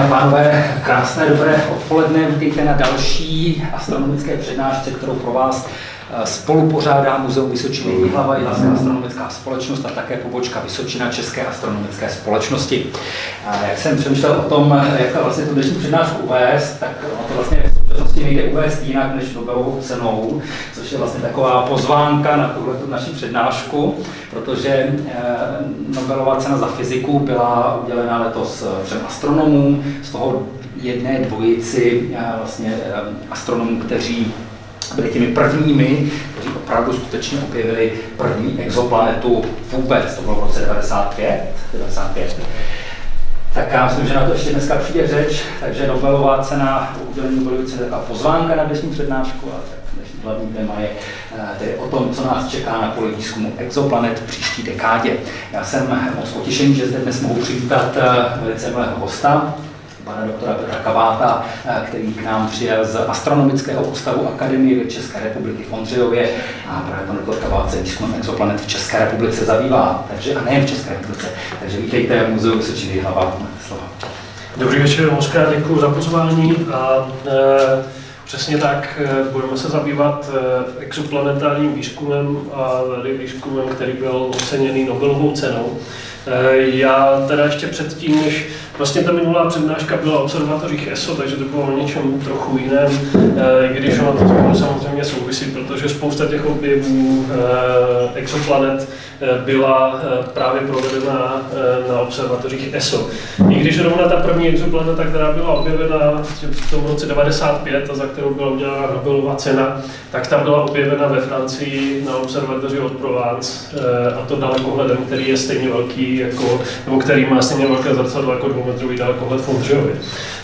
a pánové, krásné dobré odpoledne. Vítejte na další astronomické přednášce, kterou pro vás spolupořádá Muzeum Vysočiny Jihlava, Jihlavská astronomická společnost a také pobočka Vysočina České astronomické společnosti. Jak jsem přemýšlel o tom, jak vlastně tu dnešní přednášku uvést, tak to vlastně v současnosti nejde uvést jinak než Nobelovou cenou, což je vlastně taková pozvánka na tuhletu naši přednášku, protože Nobelova cena za fyziku byla udělena letos 3 astronomům, z toho jedné dvojici vlastně astronomů, kteří byli těmi prvními, kteří opravdu skutečně objevili první exoplanetu vůbec, to bylo v roce 95. Tak já myslím, že na to ještě dneska přijde řeč, takže Nobelová cena, udělení Nobelovy ceny, taková pozvánka na dnešní přednášku, a dnešní hlavní téma je tedy o tom, co nás čeká na poli výzkumu exoplanet v příští dekádě. Já jsem moc potěšený, že zde dnes mohu přivítat velice milého hosta, pana doktora Petra Kaváta, který k nám přijel z Astronomického ústavu Akademie věd České republiky v Ondřejově, a právě pan doktor Kavát se výzkumem exoplanet v České republice zabývá, takže, a nejen v České republice. Takže vítejte v Muzeu Vysočiny Jihlava. Máte slovo. Dobrý večer, moc krát děkuji za pozvání a přesně tak budeme se zabývat exoplanetárním výzkumem a výzkumem, který byl oceněný Nobelovou cenou. Já teda ještě předtím, než vlastně ta minulá přednáška byla o observatořích ESO, takže to bylo o něčem trochu jiném, i když ono to spolu samozřejmě souvisí, protože spousta těch objevů exoplanet byla právě provedena na observatořích ESO. I když rovna ta první exoplaneta, která byla objevena v tom roce 95 a za kterou byla udělána Nobelova cena, tak ta byla objevena ve Francii na observatoři od Provence, a to dalekohledem, který je stejně velký jako, nebo který má stejně velké zrcadlo jako 2metrový dalekohled v Ondřejově.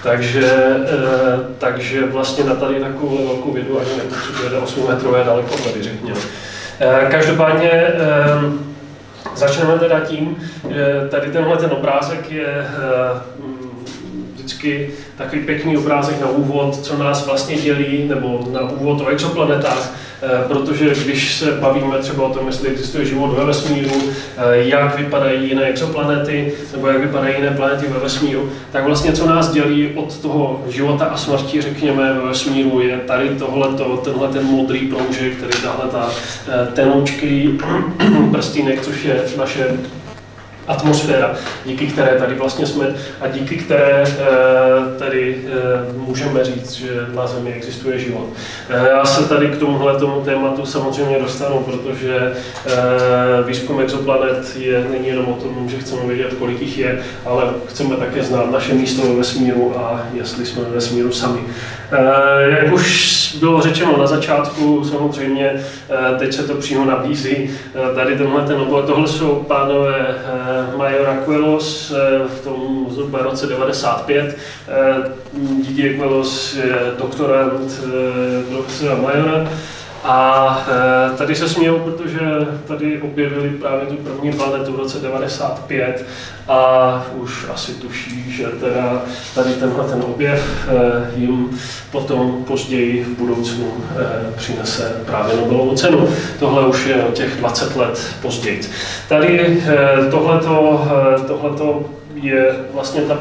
Takže vlastně na tady takovou velkou vědu ani nepotřebuje 8metrové dalekohledy, řekněme. Každopádně začneme teda tím, že tady ten obrázek je vždycky takový pěkný obrázek na úvod, co nás vlastně dělí, nebo na úvod o exoplanetách, protože když se bavíme třeba o tom, jestli existuje život ve vesmíru, jak vypadají jiné exoplanety, nebo jak vypadají jiné planety ve vesmíru, tak vlastně co nás dělí od toho života a smrti, řekněme, ve vesmíru, je tady tenhle ten modrý proužek, tedy tahle ta tenoučký prstýnek, což je naše atmosféra, díky které tady vlastně jsme a díky které tady můžeme říct, že na Zemi existuje život. Já se tady k tomuhletomu tématu samozřejmě dostanu, protože výzkum exoplanet není jenom o tom, že chceme vědět, kolik jich je, ale chceme také znát naše místo ve vesmíru a jestli jsme ve vesmíru sami. Jak už bylo řečeno na začátku, samozřejmě teď se to přímo nabízí. Tady tohle jsou pánové Major a Queloz v tom zhruba roce 95. Didier Queloz je doktorant profesora Majora. A tady se smějou, protože tady objevili právě tu první planetu v roce 95 a už asi tuší, že teda tady ten objev jim potom později v budoucnu přinese právě Nobelovu cenu. Tohle už je o těch 20 let později. Tady tohleto je vlastně ta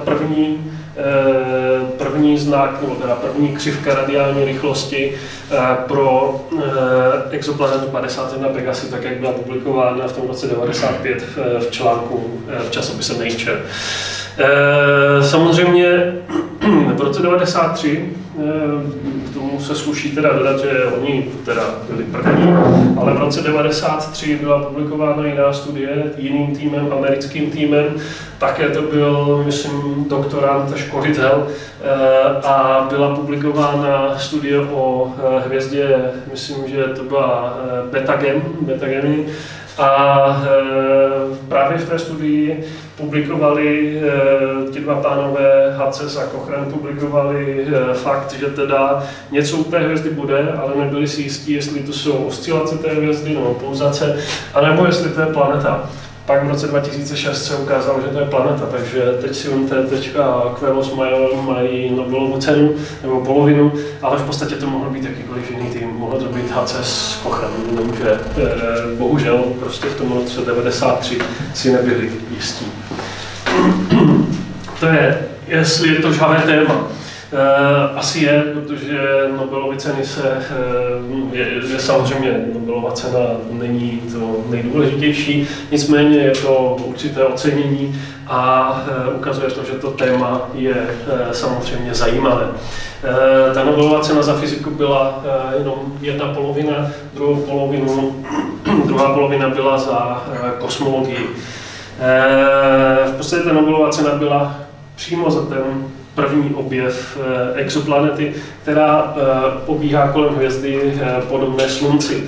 první znak, nebo teda první křivka radiální rychlosti pro exoplanetu 51 Pegasi, tak jak byla publikována v tom roce 95 v článku v časopise Nature. Samozřejmě v roce 93, k tomu se sluší teda dodat, že oni teda byli první, ale v roce 93 byla publikována jiná studie jiným týmem, americkým týmem, také to byl, myslím, doktorant a školitel, a byla publikována studie o hvězdě, myslím, že to byla Betageny, a právě v té studii publikovali ti dva pánové Hatces a Cochrane publikovali fakt, že teda něco u té hvězdy bude, ale nebyli si jistí, jestli to jsou oscilace té hvězdy nebo pulzace, anebo jestli to je planeta. Pak v roce 2006 se ukázalo, že to je planeta, takže teď si teďka Queloz mají Nobelovu cenu, nebo polovinu, ale v podstatě to mohl být jakýkoliv jiný tým, mohl to být Hatces, Cochrane, jenomže bohužel prostě v tom roce 93 si nebyli jistí. To je jestli je to žhavé téma. Asi je, protože Nobelovy ceny je samozřejmě, Nobelova cena není to nejdůležitější, nicméně je to určité ocenění a ukazuje to, že to téma je samozřejmě zajímavé. Ta Nobelova cena za fyziku byla jenom jedna polovina, druhá polovina byla za kosmologii. V podstatě ta Nobelova cena byla přímo za ten první objev exoplanety, která obíhá kolem hvězdy podobné Slunci.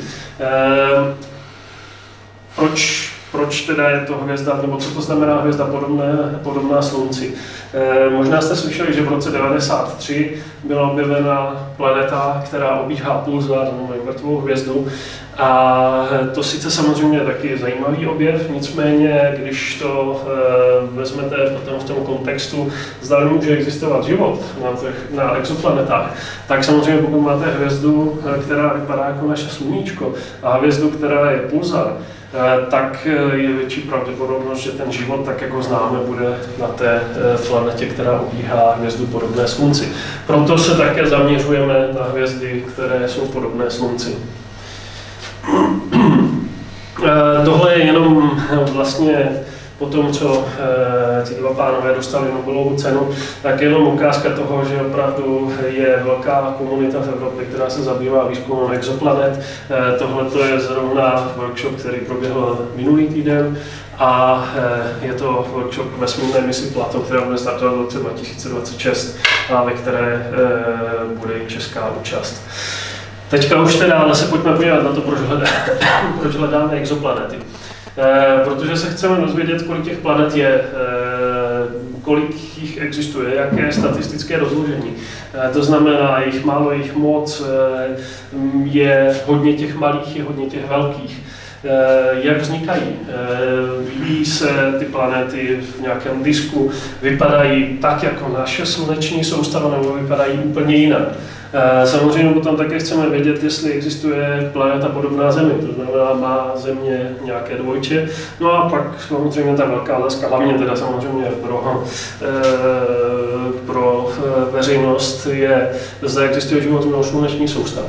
Proč teda je to hvězda, nebo co to znamená hvězda podobná Slunci? Možná jste slyšeli, že v roce 1993 byla objevena planeta, která obíhá pulsar, nebo mrtvou hvězdu. A to sice samozřejmě je taky zajímavý objev, nicméně, když to vezmete potom v tom kontextu, zda může existovat život na exoplanetách, tak samozřejmě pokud máte hvězdu, která vypadá jako naše sluníčko, a hvězdu, která je pulsar, tak je větší pravděpodobnost, že ten život, tak jak ho známe, bude na té planetě, která obíhá hvězdu podobné Slunci. Proto se také zaměřujeme na hvězdy, které jsou podobné Slunci. Tohle je jenom vlastně po tom, co ti dva pánové dostali Nobelovu cenu, tak jenom ukázka toho, že opravdu je velká komunita v Evropě, která se zabývá výzkumem exoplanet. Tohle je zrovna workshop, který proběhl minulý týden a je to workshop vesmírné misi Plato, která bude startovat v roce 2026 a ve které bude i česká účast. Teďka už teda, ale se pojďme podívat na to, proč hledáme exoplanety. Protože se chceme dozvědět, kolik těch planet je, kolik jich existuje, jaké je statistické rozložení. To znamená, jich málo, jich moc, je hodně těch malých, je hodně těch velkých. Jak vznikají? Vyvíjí se ty planety v nějakém disku, vypadají tak jako naše sluneční soustava, nebo vypadají úplně jinak. Samozřejmě potom také chceme vědět, jestli existuje planeta podobná Zemi, to znamená, má Země nějaké dvojče. No a pak samozřejmě ta velká otázka, hlavně teda samozřejmě pro veřejnost, je, zda existuje život mimo sluneční soustavu.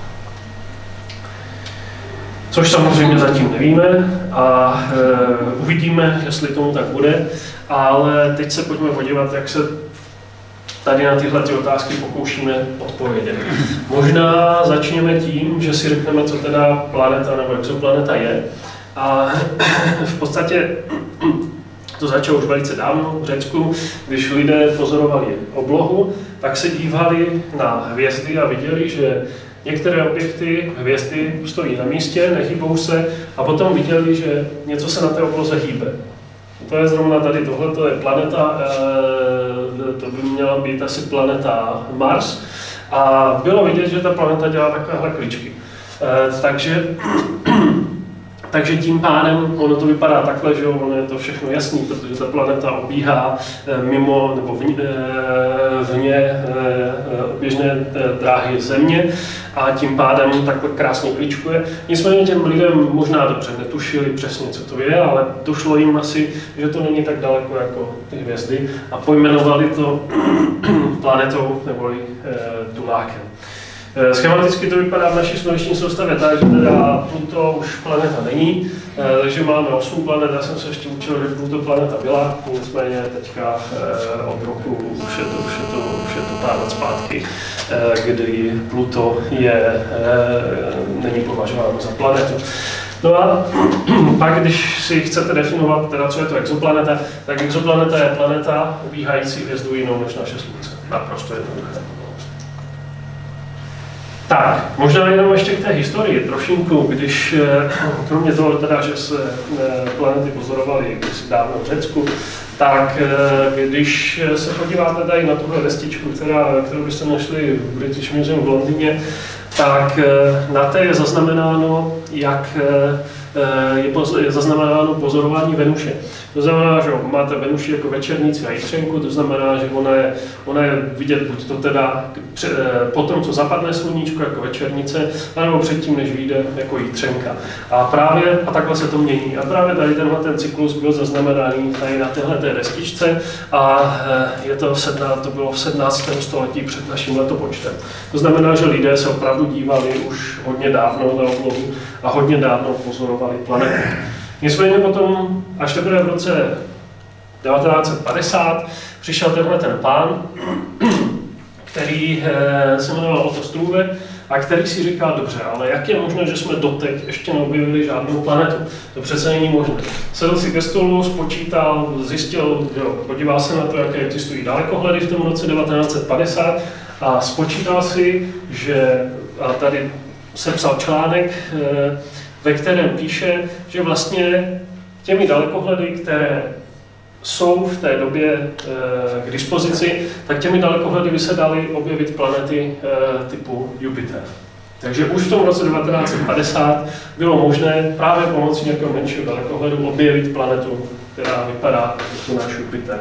Což samozřejmě zatím nevíme a uvidíme, jestli tomu tak bude, ale teď se pojďme podívat, jak se tady na tyhle otázky pokoušíme odpovědět. Možná začněme tím, že si řekneme, co teda planeta nebo exoplaneta je. A v podstatě to začalo už velice dávno v Řecku, když lidé pozorovali oblohu, tak se dívali na hvězdy a viděli, že některé objekty, hvězdy, stojí na místě, nehýbou se a potom viděli, že něco se na té obloze hýbe. To je zrovna tady tohle, to je planeta, to by měla být asi planeta Mars. A bylo vidět, že ta planeta dělá takovéhle kličky. Takže tím pádem ono to vypadá takhle, že ono je to všechno jasný, protože ta planeta obíhá mimo nebo vně oběžné dráhy Země a tím pádem takhle krásně kličkuje. Nicméně těm lidem možná dobře netušili přesně, co to je, ale došlo jim asi, že to není tak daleko jako ty hvězdy a pojmenovali to planetou neboli tulákem. Schematicky to vypadá v naší sluneční soustavě tak, že teda Pluto už planeta není, takže máme 8 planet, já jsem se ještě učil, že Pluto planeta byla, nicméně teďka od roku už je to pár let zpátky, kdy Pluto není považováno za planetu. No a pak, když si chcete definovat, teda, co je to exoplaneta, tak exoplaneta je planeta obíhající hvězdu jinou než naše Slunce. Naprosto jednoduché. Tak, možná jenom ještě k té historii trošinku, když kromě toho teda, že se planety pozorovaly kdysi dávno v Řecku, tak když se podíváte tady na tuhle destičku, kterou byste našli v British Museum v Londýně, tak na té je zaznamenáno, jak je zaznamenáno pozorování Venuše. To znamená, že máte Venuši jako večerníci a jitřenku, to znamená, že ona je vidět buď to teda po tom, co zapadne sluníčko jako večernice, anebo předtím, než vyjde jako jitřenka. A takhle se to mění. A právě tady ten cyklus byl zaznamenaný tady na téhleté destičce a to bylo v 17. století před naším letopočtem. To znamená, že lidé se opravdu dívali už hodně dávno na oblohu a hodně dávno pozorovali planetu. Nicméně potom, až teprve v roce 1950, přišel ten pán, který se jmenoval Otto Struve a který si říká, dobře, ale jak je možné, že jsme doteď ještě neobjevili žádnou planetu? To přece není možné. Sedl si ke stolu, spočítal, zjistil, podíval se na to, jaké existují dalekohledy v tom roce 1950 a spočítal si, že, a tady sepsal článek, ve kterém píše, že vlastně těmi dalekohledy, které jsou v té době k dispozici, tak těmi dalekohledy by se daly objevit planety typu Jupiter. Takže už v tom roce 1950 bylo možné právě pomocí nějakého menšího dalekohledu objevit planetu, která vypadá jako náš Jupiter.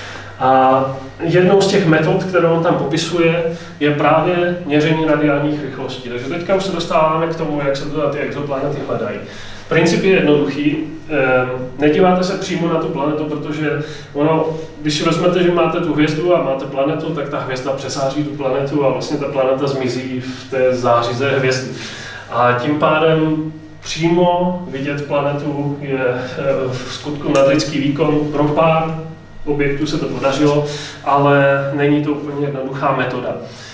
A jednou z těch metod, kterou on tam popisuje, je právě měření radiálních rychlostí. Takže teďka už se dostáváme k tomu, jak se ty exoplanety hledají. Princip je jednoduchý. Nedíváte se přímo na tu planetu, protože když si vezmete, že máte tu hvězdu a máte planetu, tak ta hvězda přesáří tu planetu a vlastně ta planeta zmizí v té zářize hvězdy. A tím pádem přímo vidět planetu je v skutku nadlidský výkon. Pro pár objektů se to podařilo, ale není to úplně jednoduchá metoda.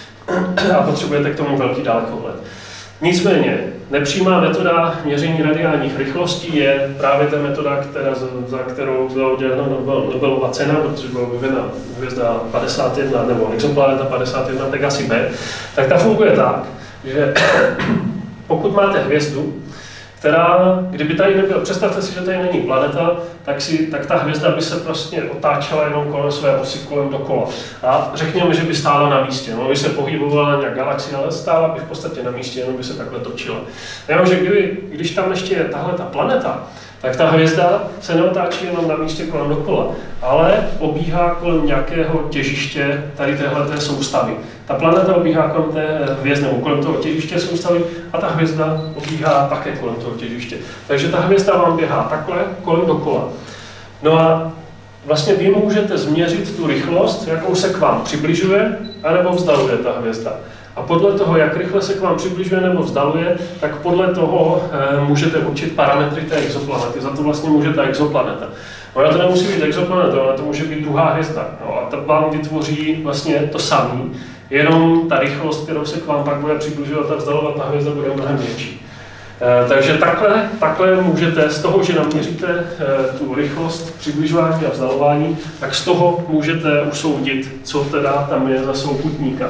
A potřebujete k tomu velký dalekohled. Nicméně, nepřímá metoda měření radiálních rychlostí je právě ta metoda, za kterou byla udělena Nobelova cena, protože byla vyvinena hvězda 51 nebo exoplaneta 51 Pegasi B. Tak ta funguje tak, že pokud máte hvězdu, která, kdyby tady nebyla, představte si, že tady není planeta, tak ta hvězda by se prostě otáčela jenom kolem své osy, kolem dokola. A řekněme, že by stála na místě. No, by se pohybovala nějak galaxie, ale stála by v podstatě na místě, jenom by se takhle točila. Jenomže když tam ještě je tahle ta planeta, tak ta hvězda se neotáčí jenom na místě kolem dokola, ale obíhá kolem nějakého těžiště tady téhleté soustavy. Ta planeta obíhá kolem té hvězdy, nebo kolem toho těžiště soustavy a ta hvězda obíhá také kolem toho těžiště. Takže ta hvězda vám běhá takhle kolem dokola. No a vlastně vy můžete změřit tu rychlost, jakou se k vám přibližuje, anebo vzdaluje ta hvězda. A podle toho, jak rychle se k vám přibližuje nebo vzdaluje, tak podle toho můžete určit parametry té exoplanety. Za to vlastně může ta exoplaneta. Ona to nemusí být exoplaneta, ona to může být druhá hvězda. No a ta vám vytvoří vlastně to samé, jenom ta rychlost, kterou se k vám pak bude přibližovat a vzdalovat, ta hvězda bude mnohem větší. Takže takhle můžete, z toho, že naměříte tu rychlost přibližování a vzdalování, tak z toho můžete usoudit, co teda tam je za souputníka.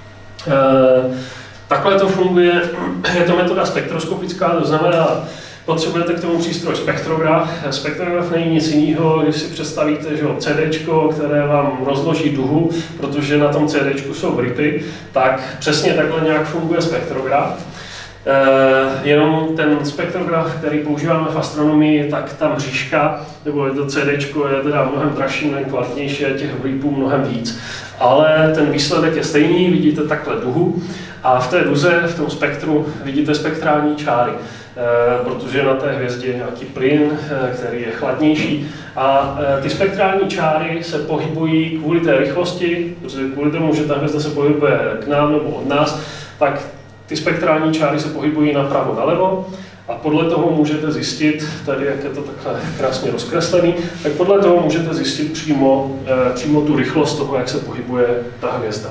Takhle to funguje, je to metoda spektroskopická, to znamená, potřebujete k tomu přístroj spektrograf. Spektrograf není nic jiného, když si představíte, že CDčko, které vám rozloží duhu, protože na tom CDčku jsou vripy, tak přesně takhle nějak funguje spektrograf. Jenom ten spektrograf, který používáme v astronomii, tak ta mřížka, nebo to CDčko je teda mnohem dražší, mnohem kvalitnější a těch vripů mnohem víc. Ale ten výsledek je stejný, vidíte takhle duhu a v té duze, v tom spektru, vidíte spektrální čáry, protože na té hvězdě je nějaký plyn, který je chladnější a ty spektrální čáry se pohybují kvůli té rychlosti, protože kvůli tomu, že ta hvězda se pohybuje k nám nebo od nás, tak ty spektrální čáry se pohybují napravo, nalevo a podle toho můžete zjistit, tady jak je to takhle krásně rozkreslený, tak podle toho můžete zjistit přímo tu rychlost toho, jak se pohybuje ta hvězda.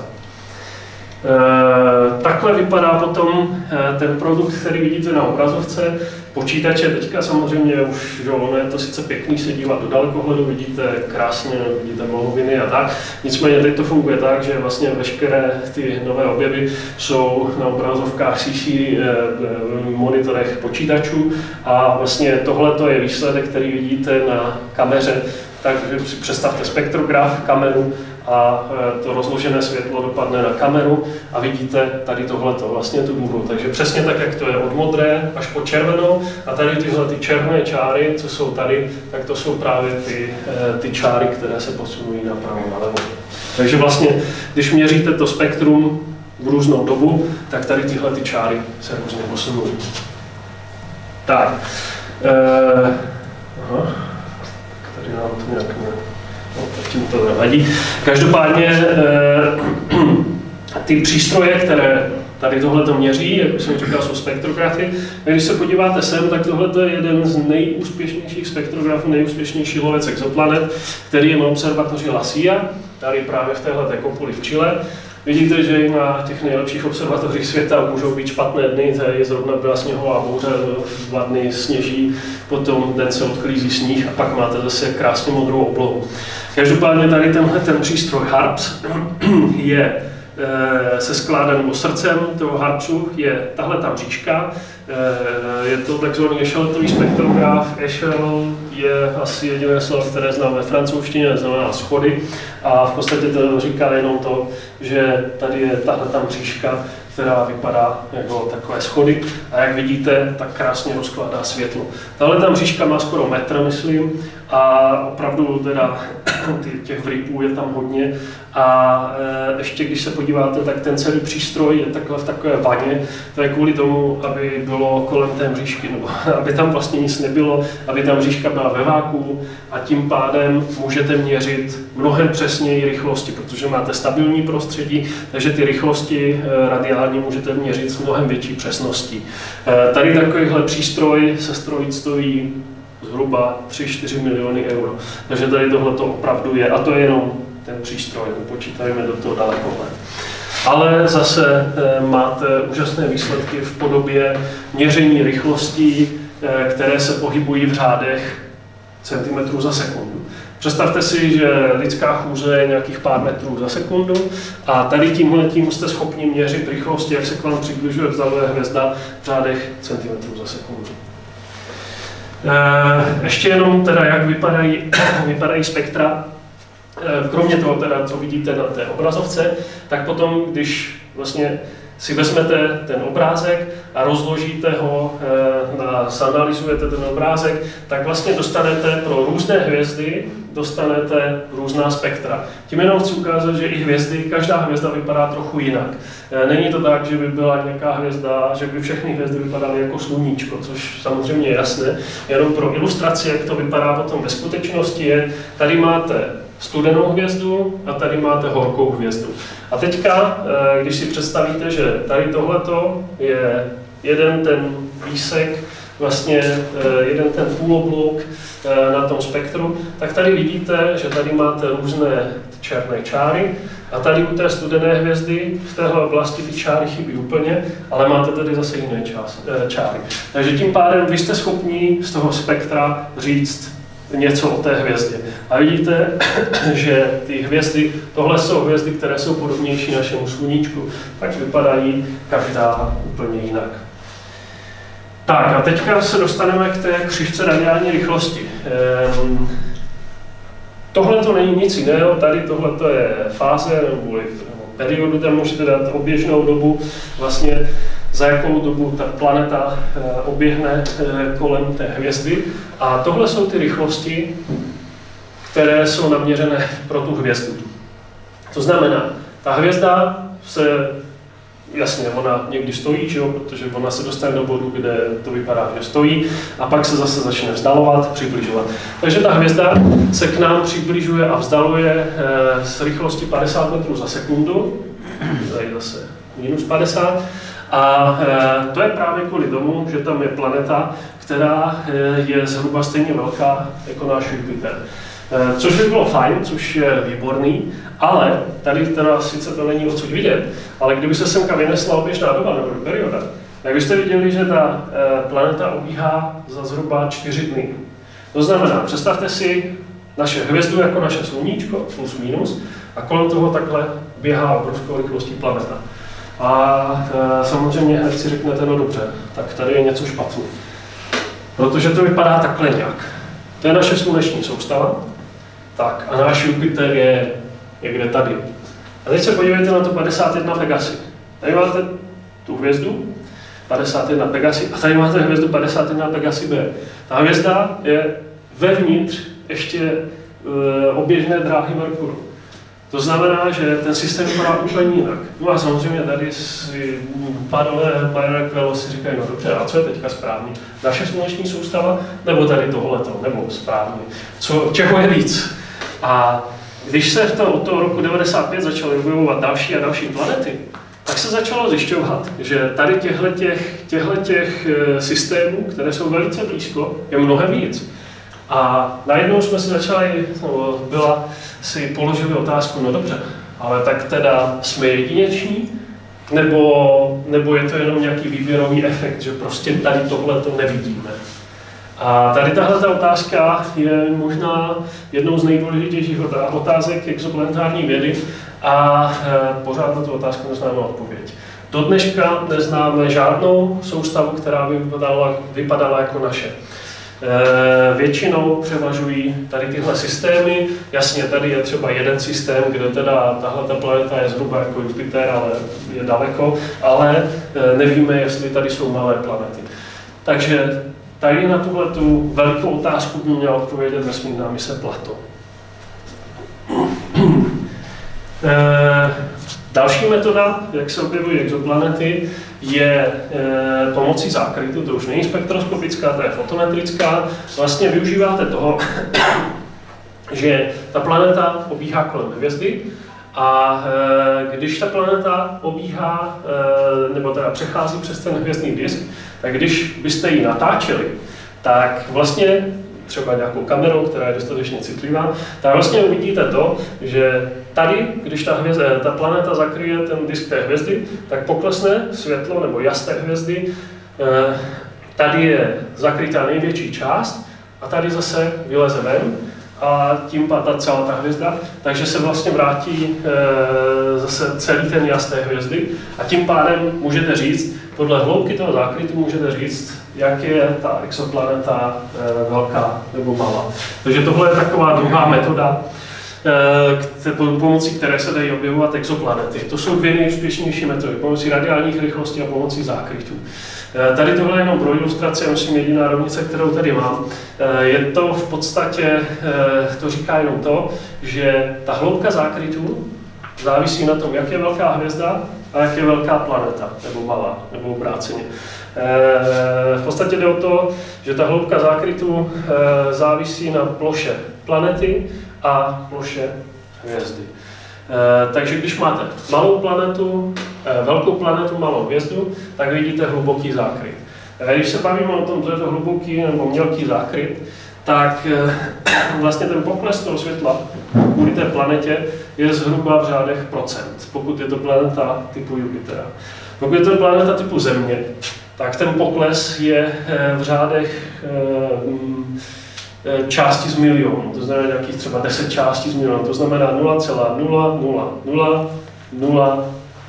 Takhle vypadá potom ten produkt, který vidíte na obrazovce. Počítače teďka samozřejmě už, že ono je to sice pěkný se dívat do dalekohledu, vidíte krásně, vidíte mlhoviny a tak. Nicméně teď to funguje tak, že vlastně veškeré ty nové objevy jsou na obrazovkách CC monitorech počítačů a vlastně tohle je výsledek, který vidíte na kameře. Takže si představte spektrograf, kameru a to rozložené světlo dopadne na kameru a vidíte tady tohleto, vlastně tu duhu. Takže přesně tak, jak to je od modré až po červenou a tady tyhle ty červené čáry, co jsou tady, tak to jsou právě ty čáry, které se posunují napravo, nalevo. Takže vlastně, když měříte to spektrum v různou dobu, tak tady tyhle ty čáry se různě posunují. Tak. Tady nám to nějak tím to nevadí. Každopádně ty přístroje, které tady tohle měří, jak jsem říkal, jsou spektrografy. A když se podíváte sem, tak tohle je jeden z nejúspěšnějších spektrografů, nejúspěšnější lovec exoplanet, který je na observatoři La Silla, tady právě v téhleté kopuli v Chile. Vidíte, že i na těch nejlepších observatořích světa můžou být špatné dny, tady zrovna byla sněhová bouře, 2 dny sněží, potom den se odklízí sníh a pak máte zase krásně modrou oblohu. Každopádně tady ten přístroj HARPS je se skládá, nebo srdcem toho HARPSu je tahle ta mřížka. Je to takzvaný Echeletový spektrograf. Echel je asi jediné slovo, které znám ve francouzštině, znamená schody. A v podstatě to říká jenom to, že tady je tahle ta mřížka, která vypadá jako takové schody. A jak vidíte, tak krásně rozkládá světlo. Tahle ta mřížka má skoro metr, myslím, a opravdu teda těch vrypů je tam hodně. A ještě když se podíváte, tak ten celý přístroj je takhle v takové vaně. To je kvůli tomu, aby bylo kolem té mřížky, nebo aby tam vlastně nic nebylo, aby ta mřížka byla ve vákuu a tím pádem můžete měřit mnohem přesněji rychlosti, protože máte stabilní prostředí, takže ty rychlosti radiální můžete měřit s mnohem větší přesností. Tady takovýhle přístroj se stojí zhruba 3-4 miliony euro. Takže tady tohle to opravdu je, a to je jenom ten přístroj, počítajme do toho dalekohled. Ale zase máte úžasné výsledky v podobě měření rychlostí, které se pohybují v řádech centimetrů za sekundu. Představte si, že lidská chůze je nějakých pár metrů za sekundu a tady tímhletím jste schopni měřit rychlosti, jak se k vám přibližuje vzdaluje hvězda v řádech centimetrů za sekundu. Ještě jenom teda, jak vypadají spektra. Kromě toho, teda, co vidíte na té obrazovce, tak potom, když vlastně si vezmete ten obrázek a rozložíte ho, zanalyzujete ten obrázek, tak vlastně dostanete pro různé hvězdy různá spektra. Tím jenom chci ukázat, že i hvězdy, každá hvězda vypadá trochu jinak. Není to tak, že by byla nějaká hvězda, že by všechny hvězdy vypadaly jako sluníčko, což samozřejmě je jasné. Jenom pro ilustraci, jak to vypadá potom ve skutečnosti, je, tady máte studenou hvězdu a tady máte horkou hvězdu. A teďka, když si představíte, že tady tohleto je jeden ten výsek, vlastně jeden ten půloblouk na tom spektru, tak tady vidíte, že tady máte různé černé čáry a tady u té studené hvězdy v téhle oblasti ty čáry chybí úplně, ale máte tady zase jiné čáry. Takže tím pádem vy jste schopni z toho spektra říct něco o té hvězdě. A vidíte, že ty hvězdy, tohle jsou hvězdy, které jsou podobnější našemu sluníčku, tak vypadají každá úplně jinak. Tak a teďka se dostaneme k té křivce radiální rychlosti. Tohle to není nic jiného, tady tohle je fáze nebo periodu, tam můžete dát oběžnou dobu, vlastně za jakou dobu ta planeta oběhne kolem té hvězdy. A tohle jsou ty rychlosti, které jsou naměřené pro tu hvězdu. To znamená, ta hvězda se, jasně, ona někdy stojí, že jo, protože ona se dostane do bodu, kde to vypadá, že stojí, a pak se zase začne vzdalovat, přibližovat. Takže ta hvězda se k nám přibližuje a vzdaluje s rychlostí 50 metrů za sekundu, tady zase minus 50, a to je právě kvůli tomu, že tam je planeta, která je zhruba stejně velká jako náš Jupiter. Což by bylo fajn, což je výborný, ale tady teda sice to není odsud vidět, ale kdyby se semka vynesla oběžná doba nebo perioda, tak byste viděli, že ta planeta obíhá za zhruba 4 dny. To znamená, představte si naše hvězdu jako naše sluníčko, plus minus, a kolem toho takhle běhá obrovskou rychlostí planeta. A samozřejmě hned si řeknete, no dobře, tak tady je něco špatně. Protože to vypadá takhle nějak. To je naše sluneční soustava. Tak a náš Jupiter je někde tady. A teď se podívejte na to 51 Pegasi. Tady máte tu hvězdu, 51 Pegasi, a tady máte hvězdu 51 Pegasi B. Ta hvězda je vevnitř ještě oběžné dráhy Merkuru. To znamená, že ten systém vypadá úplně jinak. No a samozřejmě tady si pánové si říkají, no dobře, a co je teďka správný? Naše sluneční soustava, nebo tady tohleto, nebo správně? Čeho je víc? A když se od toho roku 95 začaly objevovat další a další planety, tak se začalo zjišťovat, že tady těchto systémů, které jsou velice blízko, je mnohem víc. A najednou jsme si si položili otázku, no dobře, ale tak teda jsme jedineční, nebo je to jenom nějaký výběrový efekt, že prostě tady tohle to nevidíme. A tady tahle otázka je možná jednou z nejdůležitějších otázek exoplanetární vědy a pořád na tu otázku neznáme odpověď. Do dneška neznáme žádnou soustavu, která by vypadala jako naše. Většinou převažují tady tyhle systémy. Jasně, tady je třeba jeden systém, kde teda tahle planeta je zhruba jako Jupiter, ale je daleko, ale nevíme, jestli tady jsou malé planety. Takže tady na tuhletu velikou otázku by měla odpovědět vesmírná mise Plato. Další metoda, jak se objevují exoplanety, je pomocí zákrytu, to už není spektroskopická, to je fotometrická. Vlastně využíváte toho, že ta planeta obíhá kolem hvězdy a když ta planeta obíhá, nebo teda přechází přes ten hvězdný disk, tak když byste ji natáčeli, tak vlastně třeba nějakou kamerou, která je dostatečně citlivá, tak vlastně uvidíte to, že tady, když ta planeta zakryje ten disk té hvězdy, tak poklesne světlo nebo jas té hvězdy. Tady je zakrytá největší část a tady zase vyleze ven a tím padá celá ta hvězda, takže se vlastně vrátí zase celý ten jas té hvězdy a tím pádem můžete říct, podle hloubky toho zákrytu můžete říct, jak je ta exoplaneta velká nebo malá. Takže tohle je taková druhá metoda, pomocí které se dají objevovat exoplanety. To jsou dvě nejúspěšnější metody, pomocí radiálních rychlostí a pomocí zákrytů. Tady tohle je jenom pro ilustraci, já myslím jediná rovnice, kterou tady mám. Je to v podstatě, to říká jenom to, že ta hloubka zákrytů závisí na tom, jak je velká hvězda a jak je velká planeta, nebo malá, nebo obráceně. V podstatě jde o to, že ta hloubka zákrytu závisí na ploše planety a ploše hvězdy. Takže když máte malou planetu, velkou planetu, malou hvězdu, tak vidíte hluboký zákryt. Když se bavíme o tom, co je to hluboký nebo mělký zákryt, tak vlastně ten pokles toho světla kvůli té planetě je zhruba v řádech procent, pokud je to planeta typu Jupitera. Pokud je to planeta typu Země, tak ten pokles je v řádech části z milionu, to znamená nějakých třeba 10 částí z milionu, to znamená 0,0000010.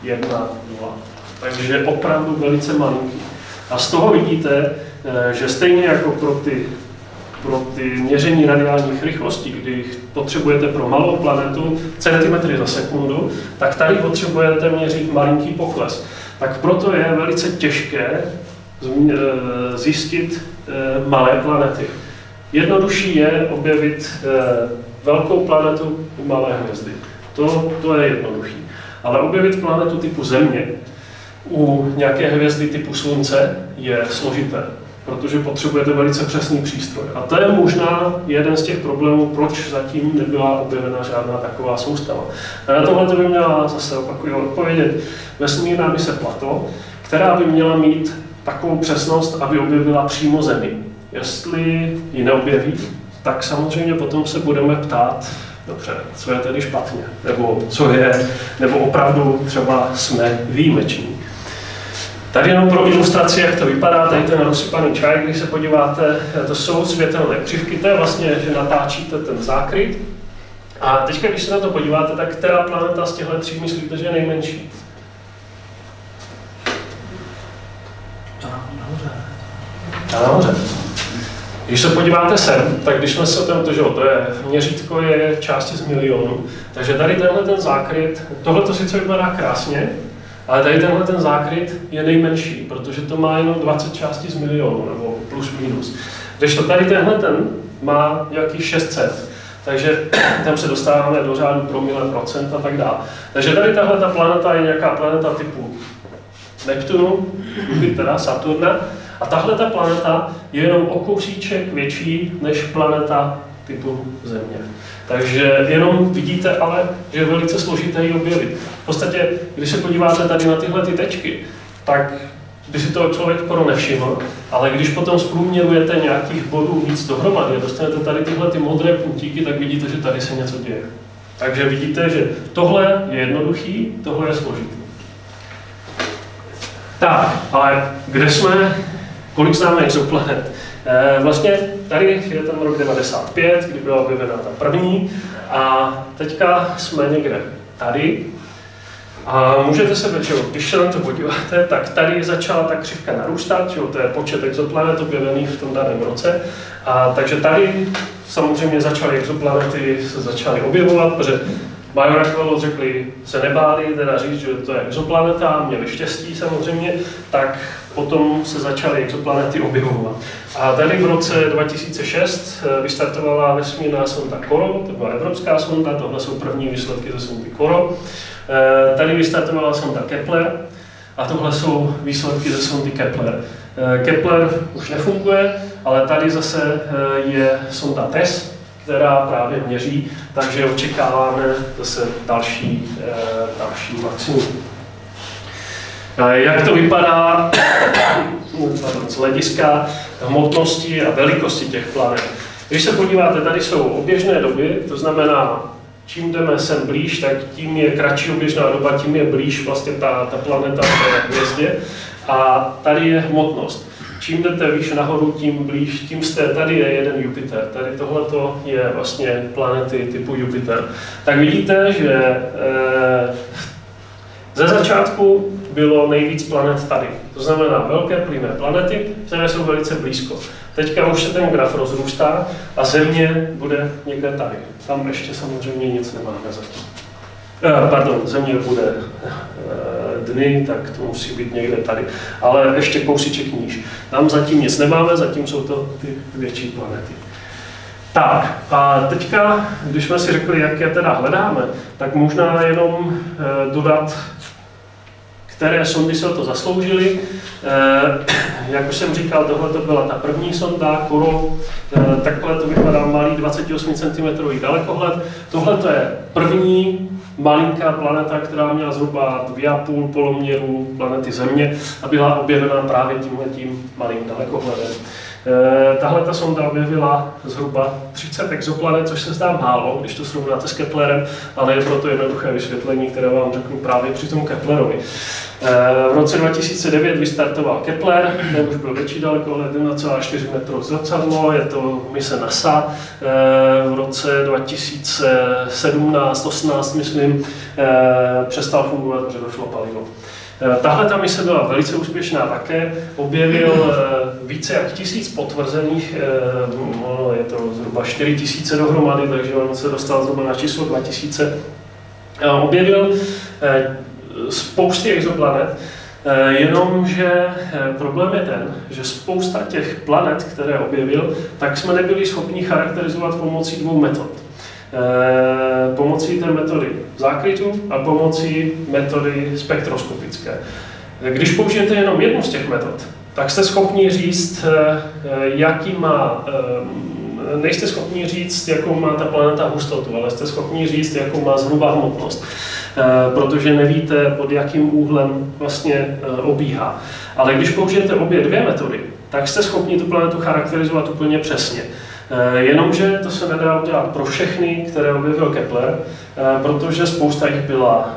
Takže opravdu velice malinký. A z toho vidíte, že stejně jako pro ty měření radiálních rychlostí, kdy potřebujete pro malou planetu centimetry za sekundu, tak tady potřebujete měřit malinký pokles. Tak proto je velice těžké zjistit malé planety. Jednodušší je objevit velkou planetu u malé hvězdy. To je jednoduchý. Ale objevit planetu typu Země u nějaké hvězdy typu Slunce je složité, protože potřebujete velice přesný přístroj. A to je možná jeden z těch problémů, proč zatím nebyla objevena žádná taková soustava. A na tohle by měla zase odpovědět vesmírná mise Plato, která by měla mít takovou přesnost, aby objevila přímo Zemi. Jestli ji neobjeví, tak samozřejmě potom se budeme ptát, dobře, co je tedy špatně, nebo opravdu třeba jsme výjimeční. Tady jenom pro ilustraci, jak to vypadá, tady ten rozsypaný čaj, když se podíváte, to jsou světelné křivky, to je vlastně, že natáčíte ten zákryt. A teďka, když se na to podíváte, tak která planeta z těchto tří myslíte, že je nejmenší? Ta nahoře. Když se podíváte sem, tak když jsme se o tom, to je měřítko je části z milionu, takže tady tenhle ten zákryt, tohle to sice vypadá krásně, ale tady tenhle ten zákryt je nejmenší, protože to má jenom 20 částí z milionu, nebo plus minus. Když to tady tenhle ten má nějakých 600, takže tam se dostáváme do řádu promile, procent a tak dále. Takže tady tahle ta planeta je nějaká planeta typu Neptunu, Jupitera, Saturna, a tahle ta planeta je jenom o kousíček větší než planeta typu Země. Takže jenom vidíte ale, že je velice složité ji objevit. V podstatě, když se podíváte tady na tyhle ty tečky, tak by si to člověk skoro nevšiml, ale když potom zprůměrujete nějakých bodů víc dohromady a dostanete tady tyhle ty modré puntíky, tak vidíte, že tady se něco děje. Takže vidíte, že tohle je jednoduchý, tohle je složitý. Tak, ale kde jsme, kolik známe exoplanet? Vlastně tady je ten rok 95, kdy byla objevena ta první, a teďka jsme někde tady. A můžete se vědět, když se na to podíváte, tak tady začala ta křivka narůstat, že to je počet exoplanet objevených v tom daném roce. A takže tady samozřejmě začaly exoplanety se začaly objevovat, protože bioarcheologové řekli, se nebáli teda říct, že to je exoplaneta, měli štěstí samozřejmě, tak potom se začaly exoplanety objevovat. A tady v roce 2006 vystartovala vesmírná sonda CORO, to byla evropská sonda, tohle jsou první výsledky ze sondy CORO. Tady vystartovala sonda Kepler a tohle jsou výsledky ze sondy Kepler. Kepler už nefunguje, ale tady zase je sonda TESS, která právě měří, takže očekáváme zase další maximum. Jak to vypadá z hlediska hmotnosti a velikosti těch planet? Když se podíváte, tady jsou oběžné doby, to znamená, čím jdeme sem blíž, tak tím je kratší oběžná doba, tím je blíž vlastně ta planeta v hvězdě. A tady je hmotnost. Čím jdete výš nahoru, tím blíž, tím jste, tady je jeden Jupiter. Tady tohleto je vlastně planety typu Jupiter. Tak vidíte, že ze začátku bylo nejvíc planet tady. To znamená velké plynné planety, které jsou velice blízko. Teďka už se ten graf rozrůstá a Země bude někde tady. Tam ještě samozřejmě nic nemáme zatím. Pardon, Země bude dny, tak to musí být někde tady. Ale ještě kousíček níž. Tam zatím nic nemáme, zatím jsou to ty větší planety. Tak, a teďka, když jsme si řekli, jak je teda hledáme, tak možná jenom dodat, které sondy se o to zasloužily. Jak už jsem říkal, tohle to byla ta první sonda, CORO. Takhle to vypadá malý 28 cm dalekohled. Tohle to je první malinká planeta, která měla zhruba 2,5 poloměru planety Země a byla objevena právě tímhletím malým dalekohledem. Tahle ta sonda objevila zhruba 30 exoplanet, což se zdá málo, když to srovnáte s Keplerem, ale je proto jednoduché vysvětlení, které vám řeknu právě při tom Keplerovi. V roce 2009 vystartoval Kepler, ten už byl větší dalekohled, 1,4 metru zrcadlo, je to mise NASA. V roce 2017-18, myslím, přestal fungovat, protože došlo palivo. Tahle ta mise byla velice úspěšná také, objevil více jak 1000 potvrzených, je to zhruba 4000 dohromady, takže on se dostal zhruba na číslo 2000. Objevil spousty exoplanet, jenomže problém je ten, že spousta těch planet, které objevil, tak jsme nebyli schopni charakterizovat pomocí dvou metod. Pomocí té metody zákrytu a pomocí metody spektroskopické. Když použijete jenom jednu z těch metod, tak jste schopni říct, nejste schopni říct, jakou má ta planeta hustotu, ale jste schopni říct, jakou má zhruba hmotnost, protože nevíte, pod jakým úhlem vlastně obíhá. Ale když použijete obě dvě metody, tak jste schopni tu planetu charakterizovat úplně přesně. Jenomže to se nedá udělat pro všechny, které objevil Kepler, protože spousta jich byla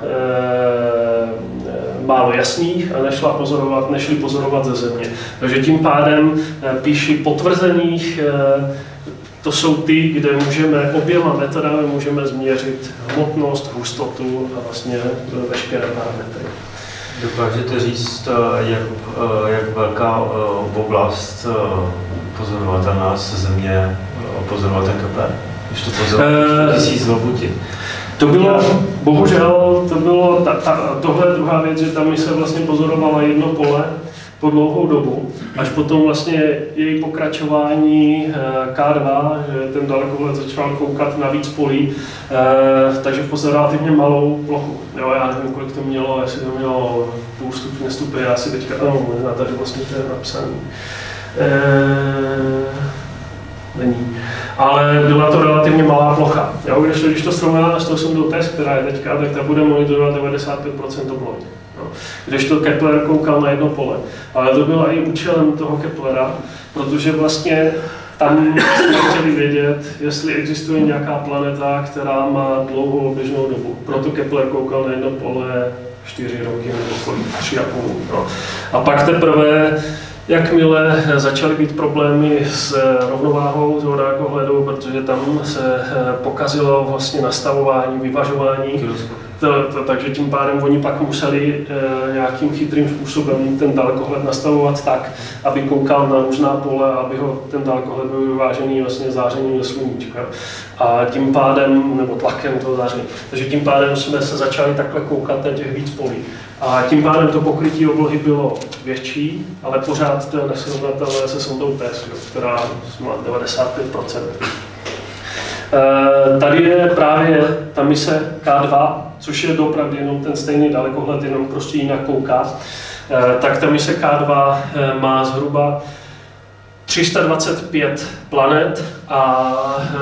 málo jasných a nešli pozorovat ze Země. Takže tím pádem píši potvrzených, to jsou ty, kde můžeme oběma metodami můžeme změřit hmotnost, hustotu a vlastně veškeré parametry. Dokážete říct, jak velká oblast pozoroval ten nás Země, pozoroval ten Kepler, když to pozoroval 1000 lobuti. To bylo, bohužel, tohle je druhá věc, že ta mise vlastně pozorovala jedno pole po dlouhou dobu, až potom vlastně její pokračování K2, že ten dalekohled začal koukat na víc polí, takže v podstatě relativně malou plochu. Jo, já nevím, kolik to mělo, jestli to mělo půl stupně, stupy, já si teďka, možná tady vlastně to je napsaný. Není. Ale byla to relativně malá plocha. Jo, když to srovnáme s tou sondou TESS, která je teďka, tak ta bude monitorovat 95% oblohy. Když to Kepler koukal na jedno pole. Ale to bylo i účelem toho Keplera, protože vlastně tam jsme chtěli vědět, jestli existuje nějaká planeta, která má dlouhou oběžnou dobu. Proto Kepler koukal na jedno pole 4 roky nebo kolik, 3,5. No. A pak teprve, jakmile začaly být problémy s rovnováhou toho dalekohledu, protože tam se pokazilo vlastně nastavování, vyvažování, takže tím pádem oni pak museli nějakým chytrým způsobem ten dalekohled nastavovat tak, aby koukal na různá pole, aby ho ten dalekohled byl vyvážený vlastně zářením ze sluníčka. A tím pádem, nebo tlakem toho záření. Takže tím pádem jsme se začali takhle koukat na těch víc polí. A tím pádem to pokrytí oblohy bylo větší, ale pořád to je nesrovnatelné se sondou TESS, která má 95%. Tady je právě ta mise K2, což je doopravdy jenom ten stejný dalekohled, jenom prostě jinak kouká. Tak ta mise K2 má zhruba 325 planet a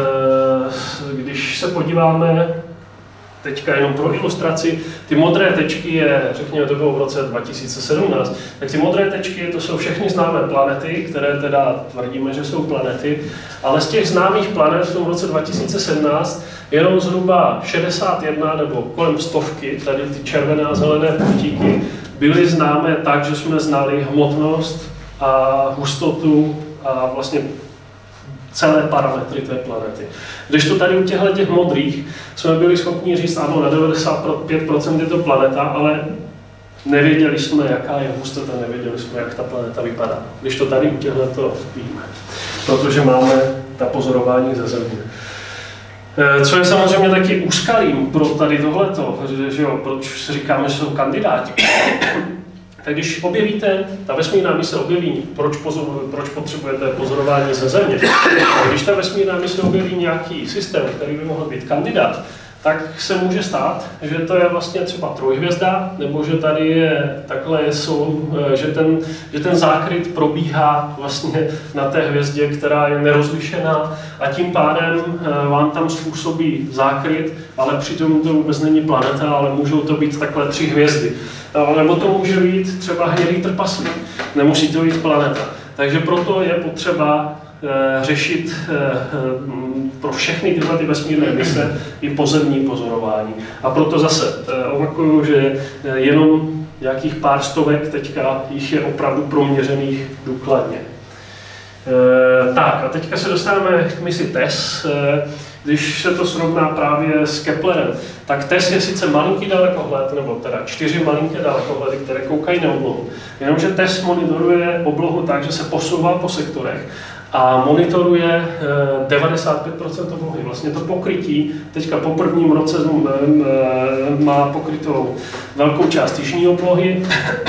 když se podíváme teďka jenom pro ilustraci, ty modré tečky řekněme, to bylo v roce 2017, tak ty modré tečky, to jsou všechny známé planety, které teda tvrdíme, že jsou planety, ale z těch známých planet v tom roce 2017 jenom zhruba 61 nebo kolem stovky, tady ty červené a zelené puntíky, byly známé tak, že jsme znali hmotnost a hustotu a vlastně celé parametry té planety. Když to tady u těch modrých jsme byli schopni říct, ano, na 95% je to planeta, ale nevěděli jsme, jaká je hustota, nevěděli jsme, jak ta planeta vypadá. Když to tady u těchto víme, protože máme ta pozorování ze Země. Co je samozřejmě taky úskalím pro tady tohleto, že jo, proč si říkáme, že jsou kandidáti. Tak když objevíte, ta vesmírná mise objeví, proč potřebujete pozorování ze Země, když ta vesmírná mise objeví nějaký systém, který by mohl být kandidát, tak se může stát, že to je vlastně třeba trojhvězda, nebo že tady je takhle že ten zákryt probíhá vlastně na té hvězdě, která je nerozlišená a tím pádem vám tam způsobí zákryt, ale přitom to vůbec není planeta, ale můžou to být takhle 3 hvězdy. Nebo to může být třeba hnědý trpaslík, nemusí to být planeta. Takže proto je potřeba řešit pro všechny tyhle vesmírné mise i pozemní pozorování. A proto zase opakuju, že jenom nějakých pár stovek teďka jich je opravdu proměřených důkladně. Tak a teďka se dostáváme k misi TESS. Když se to srovná právě s Keplerem, tak TESS je sice malinký dalekohled, nebo teda 4 malinké dalekohledy, které koukají na oblohu. Jenomže TESS monitoruje oblohu tak, že se posouvá po sektorech a monitoruje 95% oblohy. Vlastně to pokrytí teďka po prvním roce má pokrytou velkou část jižní oblohy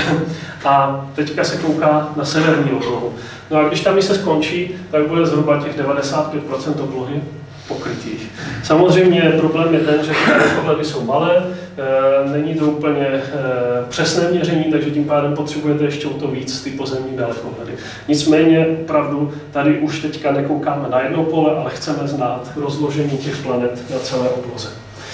a teďka se kouká na severní oblohu. No a když ta mise skončí, tak bude zhruba těch 95% oblohy pokrytých. Samozřejmě problém je ten, že ty dalekohledy jsou malé, není to úplně přesné měření, takže tím pádem potřebujete ještě o to víc ty pozemní dalekohledy. Nicméně opravdu tady už teďka nekoukáme na jedno pole, ale chceme znát rozložení těch planet na celé obloze.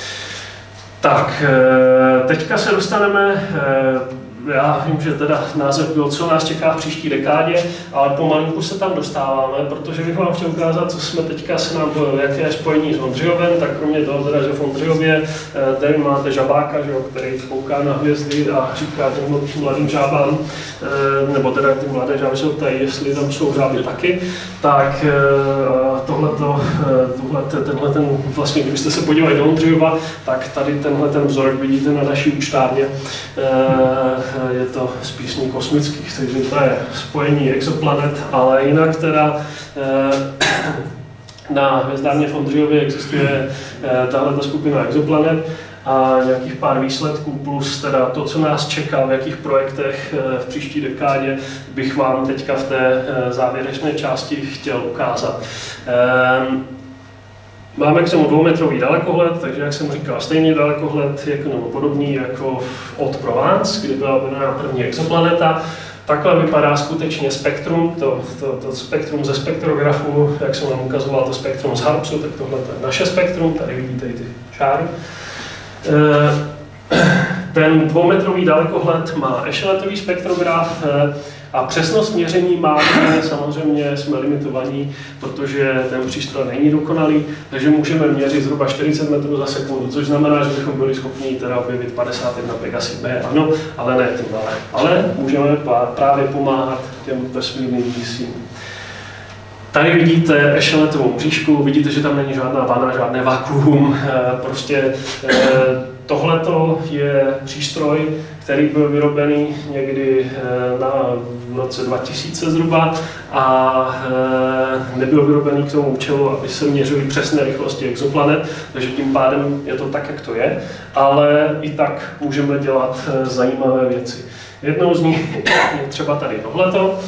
Tak, teďka se dostaneme, já vím, že teda název byl, co nás čeká v příští dekádě, ale pomalinku se tam dostáváme, protože bych vám chtěl ukázat, co jsme teďka se nám, jaké je spojení s Ondřejovem, tak kromě toho teda, že v Ondřejově tady máte žabáka, že, který kouká na hvězdy a říká těm mladým žábám, nebo teda ty mladé žáby se ptají, jestli tam jsou žáby taky, tak tenhle ten, vlastně, kdybyste se podívali do Ondřejova, tak tady tenhle ten vzorek vidíte na naší účtárně. je to z písní kosmických, takže to je spojení exoplanet, ale jinak teda na hvězdárně v Ondřejově existuje tahle skupina exoplanet a nějakých pár výsledků plus teda to, co nás čeká, v jakých projektech v příští dekádě bych vám teďka v té závěrečné části chtěl ukázat. Máme k tomu 2metrový dalekohled, takže jak jsem říkal, stejný dalekohled je podobný jako od Provence, kdy byla objevena první exoplaneta. Takhle vypadá skutečně spektrum, to spektrum ze spektrografu, jak jsem vám ukazoval, to spektrum z Harpsu, tak tohle je naše spektrum, tady vidíte i ty čáry. Ten 2metrový dalekohled má ešeletový spektrograf a přesnost měření máme, samozřejmě jsme limitovaní, protože ten přístroj není dokonalý, takže můžeme měřit zhruba 40 metrů za sekundu, což znamená, že bychom byli schopni teda objevit 51 Pegasi B, ano, ale ne tím dále. Ale můžeme právě pomáhat těm vesmírným misím. Tady vidíte ešeletovou mřížku, vidíte, že tam není žádná vana, žádné vakuum, prostě tohleto je přístroj, který byl vyrobený někdy v roce 2000 zhruba a nebyl vyrobený k tomu účelu, aby se měřily přesné rychlosti exoplanet, takže tím pádem je to tak, jak to je, ale i tak můžeme dělat zajímavé věci. Jednou z nich je třeba tady tohleto.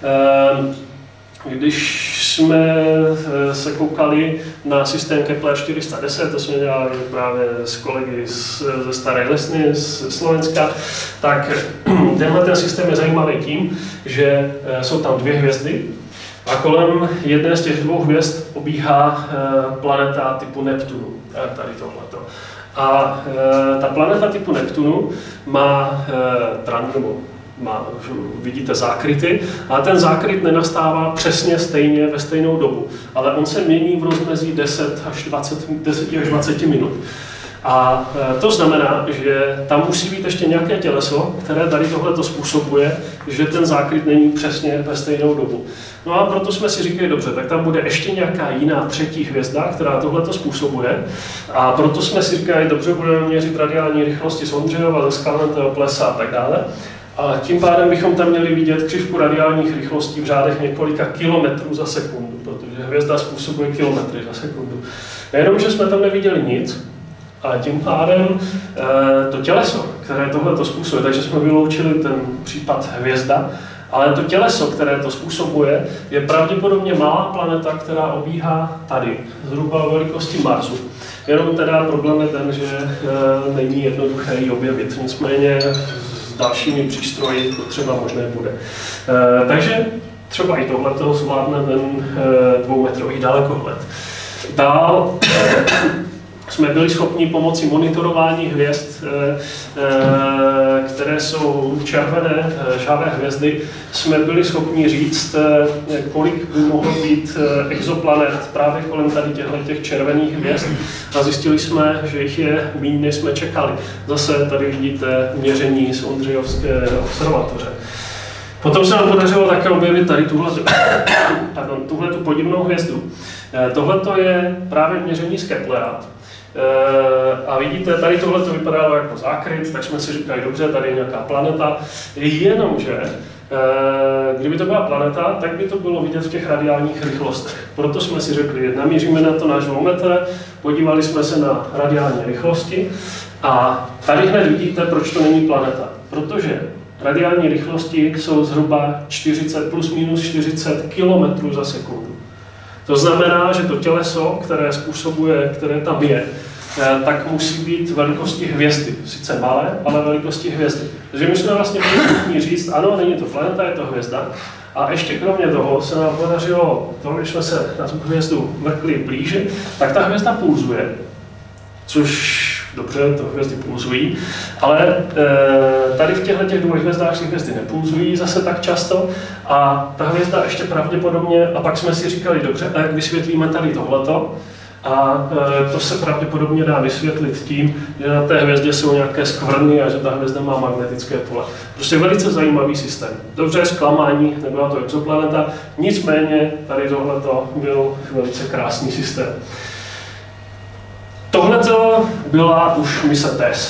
Když jsme se koukali na systém Kepler 410, to jsme dělali právě s kolegy ze Staré Lesny, z Slovenska, tak tenhle ten systém je zajímavý tím, že jsou tam dvě hvězdy a kolem jedné z těch dvou hvězd obíhá planeta typu Neptunu, tady tohleto. A ta planeta typu Neptunu má vidíte zákryty, ale ten zákryt nenastává přesně stejně ve stejnou dobu, ale on se mění v rozmezí 10 až 20 minut. A to znamená, že tam musí být ještě nějaké těleso, které tady tohleto způsobuje, že ten zákryt není přesně ve stejnou dobu. No a proto jsme si říkali, dobře, tak tam bude ještě nějaká jiná třetí hvězda, která tohleto způsobuje. A proto jsme si říkali, dobře, budeme měřit radiální rychlosti z Ondřejova, ze Skalnatého plesa a tak dále. A tím pádem bychom tam měli vidět křivku radiálních rychlostí v řádech několika kilometrů za sekundu, protože hvězda způsobuje kilometry za sekundu. Nejenom, že jsme tam neviděli nic, ale tím pádem to těleso, které tohle způsobuje, takže jsme vyloučili ten případ hvězda, ale to těleso, které to způsobuje, je pravděpodobně malá planeta, která obíhá tady, zhruba o velikosti Marsu. Jenom teda problém je ten, že není jednoduché ji objevit, nicméně s dalšími přístroji to třeba možné bude. Takže třeba i tohleto zvládne ten 2metrový dalekohled. Dál jsme byli schopni pomocí monitorování hvězd, které jsou červené, žhavé hvězdy, jsme byli schopni říct, kolik by mohlo být exoplanet právě kolem tady těch červených hvězd a zjistili jsme, že jich je méně, než jsme čekali. Zase tady vidíte měření z Ondřejovské observatoře. Potom se nám podařilo také objevit tady tuhletu podivnou hvězdu. Tohle je právě měření z Keplera. A vidíte, tady tohle to vypadalo jako zákryt, tak jsme si říkali, dobře, tady je nějaká planeta, jenomže kdyby to byla planeta, tak by to bylo vidět v těch radiálních rychlostech. Proto jsme si řekli, namíříme na to náš 2 metr, podívali jsme se na radiální rychlosti a tady hned vidíte, proč to není planeta. Protože radiální rychlosti jsou zhruba 40 plus minus 40 km za sekundu. To znamená, že to těleso, které tam je, tak musí být velikosti hvězdy. Sice malé, ale velikosti hvězdy. Takže my jsme vlastně schopni říct, ano, není to planeta, je to hvězda. A ještě kromě toho se nám podařilo, když jsme se na tu hvězdu mrkli blíže, tak ta hvězda pulzuje, což dobře, to hvězdy pulzují, ale tady v těchto dvou hvězdách si hvězdy nepulzují zase tak často a ta hvězda ještě pravděpodobně, a pak jsme si říkali, dobře, a jak vysvětlíme tady tohleto, a to se pravděpodobně dá vysvětlit tím, že na té hvězdě jsou nějaké skvrny a že ta hvězda má magnetické pole. Prostě velice zajímavý systém. Dobře, zklamání, nebyla to exoplaneta, nicméně tady tohleto byl velice krásný systém. Tohleto byla už mise TESS.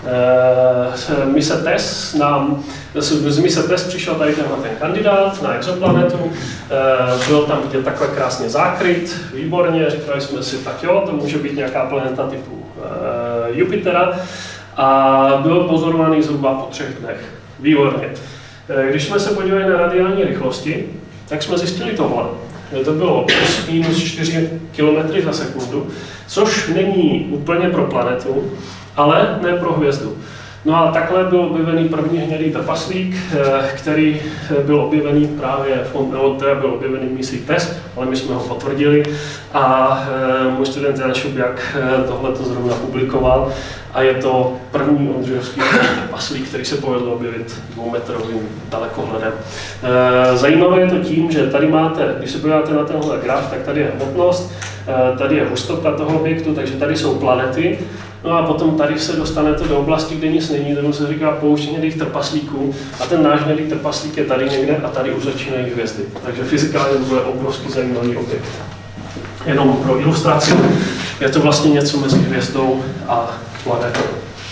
z mise TESS přišel tady ten kandidát na exoplanetu, byl tam vidět takhle krásně zákryt, výborně, říkali jsme si, tak jo, to může být nějaká planeta typu Jupitera a byl pozorovaný zhruba po 3 dnech. Výborně. Když jsme se podívali na radiální rychlosti, tak jsme zjistili tohle. To bylo plus minus 4 km za sekundu, což není úplně pro planetu, ale ne pro hvězdu. No a takhle byl objevený první hnědý trpaslík, který byl objevený právě, byl objevený v misi TESS, ale my jsme ho potvrdili a můj student Jan Šubiak tohleto zrovna publikoval a je to první ondřejovský trpaslík, který se povedlo objevit 2metrovým dalekohledem. Zajímavé je to tím, že tady máte, když se podíváte na tenhle graf, tak tady je hmotnost, tady je hustota toho objektu, takže tady jsou planety. No a potom tady se dostanete do oblasti, kde nic není, tomu se říká poušť hnědých trpaslíků a ten náš hnědý trpaslík je tady někde a tady už začínají hvězdy. Takže fyzikálně to bude obrovský zajímavý objekt. Jenom pro ilustraci, je to vlastně něco mezi hvězdou a planetou.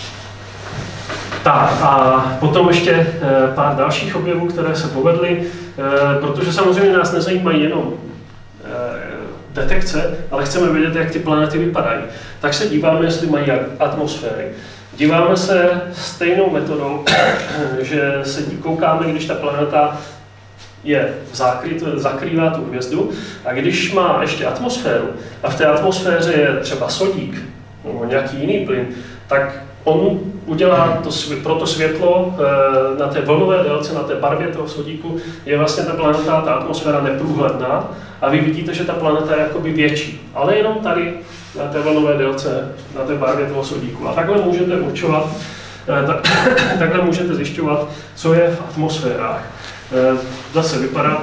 Tak a potom ještě pár dalších objevů, které se povedly, protože samozřejmě nás nezajímají jenom detekce, ale chceme vědět, jak ty planety vypadají. Tak se díváme, jestli mají atmosféry. Díváme se stejnou metodou, že se koukáme, když ta planeta je zakrývá tu hvězdu a když má ještě atmosféru a v té atmosféře je třeba sodík nebo nějaký jiný plyn, tak on udělá pro to světlo na té vlnové délce, na té barvě toho sodíku, je vlastně ta planeta, ta atmosféra neprůhledná a vy vidíte, že ta planeta je jakoby větší, ale jenom tady na té vlnové délce, na té barvě toho sodíku. A takhle můžete určovat, takhle můžete zjišťovat, co je v atmosférách. Zase vypadá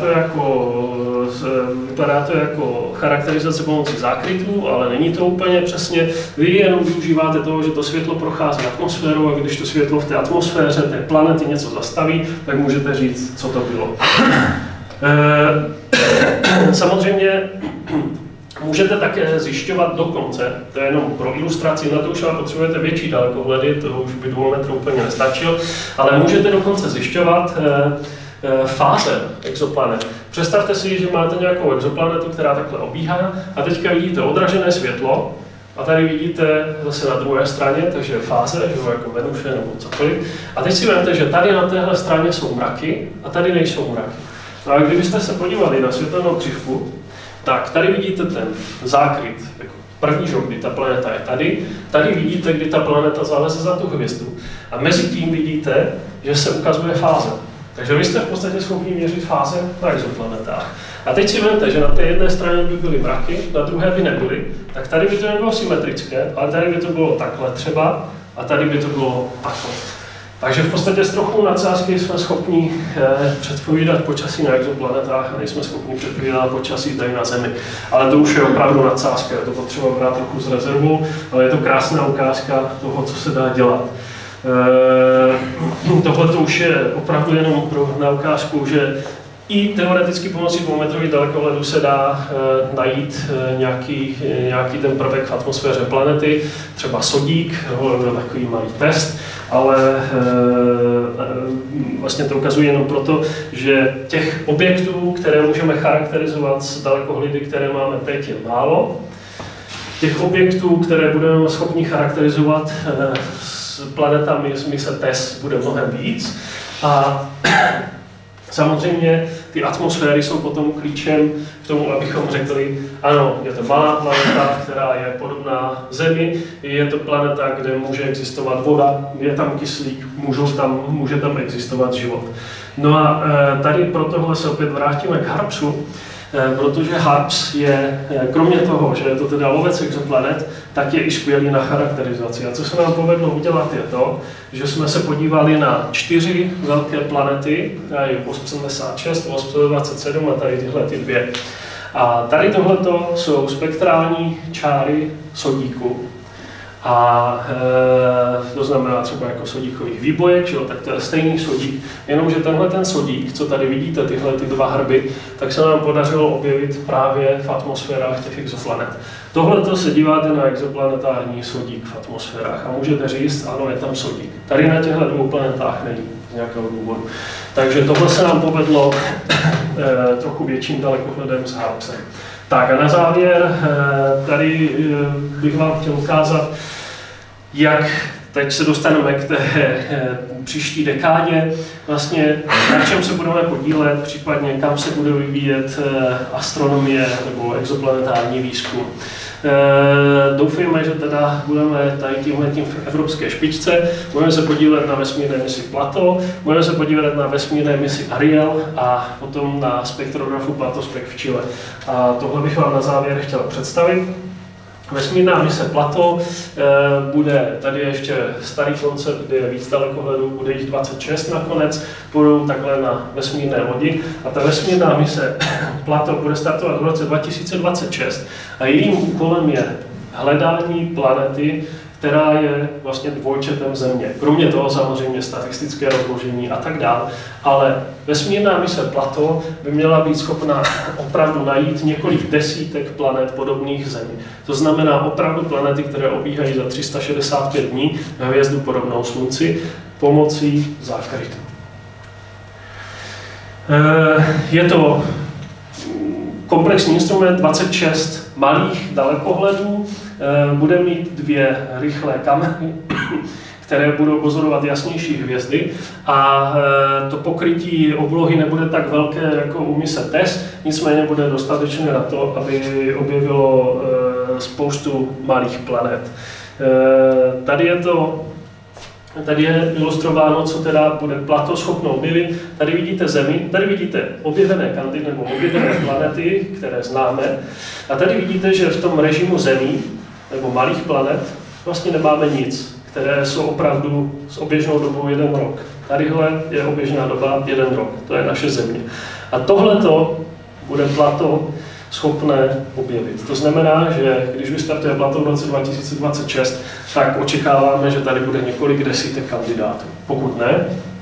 to jako charakterizace pomocí zákrytů, ale není to úplně přesně. Vy jenom využíváte toho, že to světlo prochází atmosférou a když to světlo v té atmosféře té planety něco zastaví, tak můžete říct, co to bylo. Samozřejmě můžete také zjišťovat dokonce, to je jenom pro ilustraci, na to už ale potřebujete větší dalekohledy, to už by 2 metrů úplně nestačil, ale můžete dokonce zjišťovat fáze exoplanet. Představte si, že máte nějakou exoplanetu, která takhle obíhá a teďka vidíte odražené světlo a tady vidíte zase na druhé straně, takže fáze, že jako Venuše nebo cokoliv. A teď si vezmete, že tady na téhle straně jsou mraky a tady nejsou mraky. No a kdybyste se podívali na světelnou křivku, tak tady vidíte ten zákryt, jako první, že kdy ta planeta je tady, tady vidíte, kdy ta planeta zaleze za tu hvězdu a mezi tím vidíte, že se ukazuje fáze. Takže vy jste v podstatě schopni měřit fáze na exoplanetách. A teď si vezmete, že na té jedné straně by byly mraky, na druhé by nebyly, tak tady by to nebylo symetrické, ale tady by to bylo takhle třeba a tady by to bylo takhle. Takže v podstatě s trochou nadsázky jsme schopni předpovídat počasí na exoplanetách a nejsme schopni předpovídat počasí tady na Zemi. Ale to už je opravdu nadsázka, to potřeba brát trochu z rezervou, ale je to krásná ukázka toho, co se dá dělat. Tohle to už je opravdu jenom na ukázku, že i teoreticky pomocí 2metrových dalekohledů se dá najít nějaký ten prvek v atmosféře planety, třeba sodík, byl takový malý test, ale vlastně to ukazuje jenom proto, že těch objektů, které můžeme charakterizovat s dalekohledy, které máme teď, je málo. Těch objektů, které budeme schopni charakterizovat s planetami z mise TESS, bude mnohem víc. A samozřejmě ty atmosféry jsou potom klíčem k tomu, abychom řekli, ano, je to malá planeta, která je podobná Zemi, je to planeta, kde může existovat voda, je tam kyslík, může tam existovat život. No a tady pro tohle se opět vrátíme k HARPSu, protože HARPS je, kromě toho, že je to teda lovec exoplanet, tak je i skvělý na charakterizaci. A co se nám povedlo udělat je to, že jsme se podívali na 4 velké planety, tady 86, 827 a tady tyhle ty 2. A tady tohleto jsou spektrální čáry sodíku. A to znamená třeba jako sodíkových výbojek, že jo, tak to je stejný sodík, jenomže tenhle ten sodík, co tady vidíte, tyhle ty dva hrby, tak se nám podařilo objevit právě v atmosférách těch exoplanet. Tohle se díváte na exoplanetární sodík v atmosférách a můžete říct, ano, je tam sodík. Tady na těchto dvou planetách není z nějakého důvodu. Takže tohle se nám povedlo trochu větším dalekohledem s Harpsem. Tak a na závěr tady bych vám chtěl ukázat, jak teď se dostaneme k té příští dekádě, vlastně na čem se budeme podílet, případně kam se bude vyvíjet astronomie nebo exoplanetární výzkum. Doufejme, že teda budeme tady tímhletím v evropské špičce, budeme se podílet na vesmírné misi Plato, budeme se podílet na vesmírné misi Ariel a potom na spektrografu Platospec v Chile. A tohle bych vám na závěr chtěl představit. Vesmírná mise Plato bude, tady ještě starý koncept, kde je víc dalekohledů, bude jich 26 nakonec, budou takhle na vesmírné lodi a ta vesmírná mise Plato bude startovat v roce 2026 a jejím úkolem je hledání planety, která je vlastně dvojčetem Země. Kromě toho samozřejmě statistické rozložení a tak dále, ale vesmírná mise Plato by měla být schopna opravdu najít několik desítek planet podobných Zemi. To znamená opravdu planety, které obíhají za 365 dní na hvězdu podobnou Slunci pomocí zákrytu. Je to komplexní instrument, 26 malých dalekohledů, bude mít 2 rychlé kamery, které budou pozorovat jasnější hvězdy a to pokrytí oblohy nebude tak velké jako u mise TESS, nicméně bude dostatečné na to, aby objevilo spoustu malých planet. Tady je ilustrováno, co teda bude Plato schopno objevit. Tady vidíte Zemi, tady vidíte objevené kandy nebo objevené planety, které známe. A tady vidíte, že v tom režimu Zemí nebo malých planet vlastně nemáme nic, které jsou opravdu s oběžnou dobou 1 rok. Tadyhle je oběžná doba 1 rok, to je naše Země. A tohleto bude Plato schopné objevit. To znamená, že když vystartuje Plato v roce 2026, tak očekáváme, že tady bude několik desítek kandidátů. Pokud ne,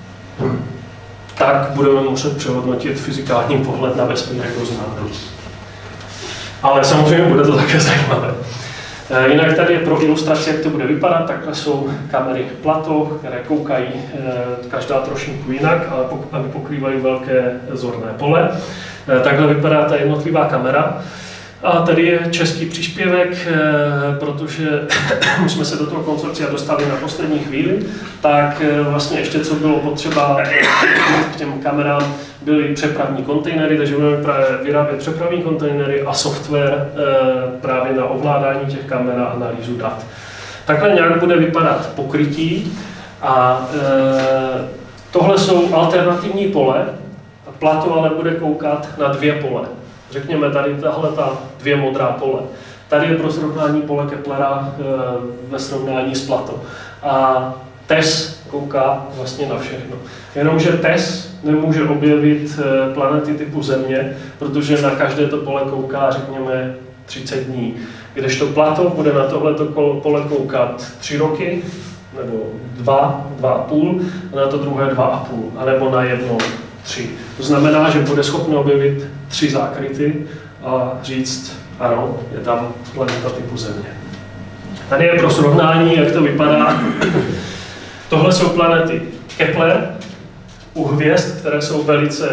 tak budeme muset přehodnotit fyzikální pohled na vesmír, jak ho známe. Ale samozřejmě bude to také zajímavé. Jinak tady je pro ilustraci, jak to bude vypadat, takhle jsou kamery Plato, které koukají každá trošinku jinak, ale pokrývají velké zorné pole. Takhle vypadá ta jednotlivá kamera. A tady je český příspěvek, protože my jsme se do toho konsorcia dostali na poslední chvíli, tak vlastně ještě co bylo potřeba k těm kamerám byly přepravní kontejnery, takže budeme právě vyrábět přepravní kontejnery a software právě na ovládání těch kamer a analýzu dat. Takhle nějak bude vypadat pokrytí a tohle jsou alternativní pole. Plato ale bude koukat na 2 pole. Řekněme tady tahle 2 modrá pole. Tady je pro srovnání pole Keplera ve srovnání s Plato. A TESS kouká vlastně na všechno. Jenomže TESS nemůže objevit planety typu Země, protože na každé to pole kouká, řekněme, 30 dní. Kdežto Plato bude na tohleto pole koukat 3 roky, nebo 2,5, a na to druhé 2,5, anebo na jedno 3. To znamená, že bude schopný objevit 3 zákryty a říct, ano, je tam planeta typu Země. Tady je pro srovnání, jak to vypadá. Tohle jsou planety Kepler u hvězd, které jsou velice,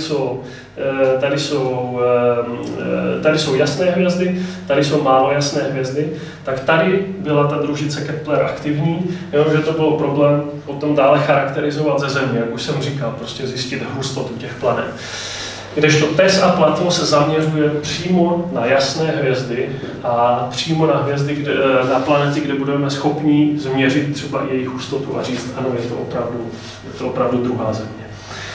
tady jsou jasné hvězdy, tady jsou málo jasné hvězdy, tak tady byla ta družice Kepler aktivní, jenomže to bylo problém potom dále charakterizovat ze Země, jak už jsem říkal, prostě zjistit hustotu těch planet. Kdežto TESS a Plato se zaměřuje přímo na jasné hvězdy a přímo na hvězdy, na planety, kde budeme schopni změřit třeba jejich hustotu a říct, ano, je to opravdu druhá Země.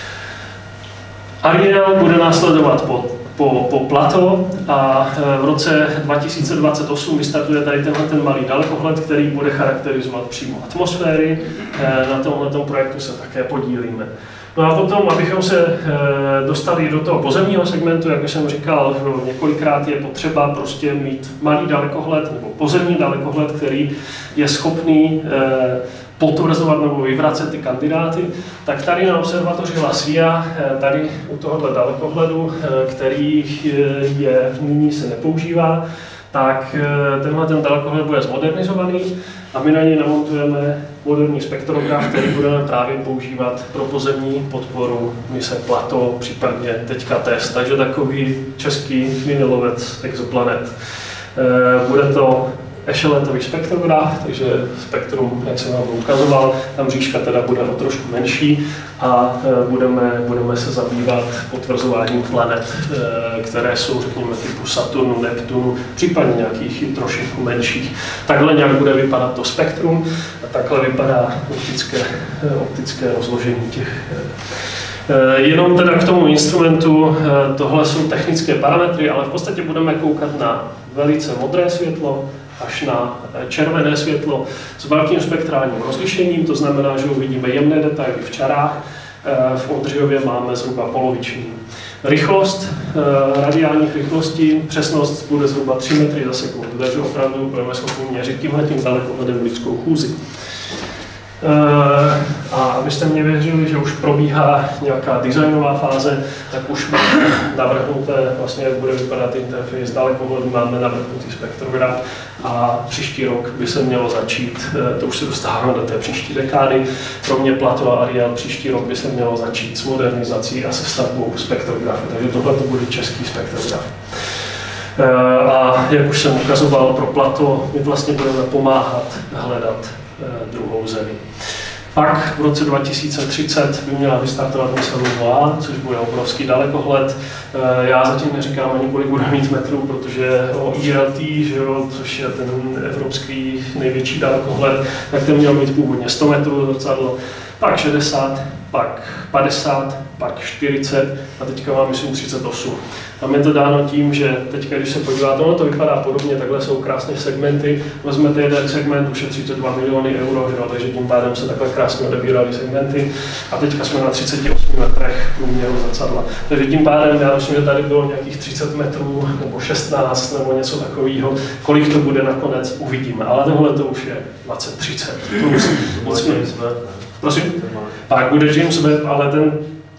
Ariel bude následovat po Plato a v roce 2028 vystartuje tady ten malý dalekohled, který bude charakterizovat přímo atmosféry. Na tomto projektu se také podílíme. No a potom, abychom se dostali do toho pozemního segmentu, jak jsem říkal, několikrát je potřeba prostě mít malý dalekohled nebo pozemní dalekohled, který je schopný potvrzovat nebo vyvracet ty kandidáty, tak tady na observatoři La Silla, tady u tohohle dalekohledu, který nyní se nepoužívá, tak tenhle ten dalekohled bude zmodernizovaný a my na něj namontujeme moderní spektrograf, který budeme právě používat pro pozemní podporu mise Plato, případně teďka TESS, takže takový český minilovec exoplanet. Bude to ešeletový spektrograf, takže spektrum, jak jsem vám ukazoval, ta mřížka teda bude o trošku menší a budeme se zabývat potvrzováním planet, které jsou, řekněme, typu Saturnu, Neptunu, případně nějakých trošku menších. Takhle nějak bude vypadat to spektrum a takhle vypadá optické rozložení těch. Jenom teda k tomu instrumentu, tohle jsou technické parametry, ale v podstatě budeme koukat na velice modré světlo, až na červené světlo s velkým spektrálním rozlišením, to znamená, že uvidíme jemné detaily v čarách, v Oldřichově máme zhruba poloviční. Rychlost radiálních rychlostí, přesnost bude zhruba 3 metry za sekundu, takže opravdu budeme schopni měřit tímhletím dalekohledem lidskou chůzi. A abyste mě věřili, že už probíhá nějaká designová fáze, tak už máme navrhnuté, vlastně jak bude vypadat interface dalekohledu, máme navrhnutý spektrograf a příští rok by se mělo začít, to už se dostáváme do té příští dekády, kromě Plato a Ariel příští rok by se mělo začít s modernizací a se stavbou spektrografu, takže tohle to bude český spektrograf. A jak už jsem ukazoval pro Plato, my vlastně budeme pomáhat hledat druhou zemi. Pak v roce 2030 by měla vystartovat mise LUVOA, což bude obrovský dalekohled. Já zatím neříkám ani kolik bude mít metrů, protože o ILT, že jo, což je ten evropský největší dalekohled, tak ten měl mít původně 100 metrů zrcadlo, pak 60, pak 50, pak 40 a teďka mám myslím 38. Tam je to dáno tím, že teďka, když se podíváte, ono to vypadá podobně, takhle jsou krásně segmenty, vezmete jeden segment, už je 32 miliony euro, že jo, takže tím pádem se takhle krásně odebíraly segmenty a teďka jsme na 38 metrech průměru zrcadla. Takže tím pádem, já myslím, že tady bylo nějakých 30 metrů nebo 16 nebo něco takového, kolik to bude nakonec, uvidíme, ale tohle to už je 20-30 plus. Prosím? Pak bude James Webb, ale ten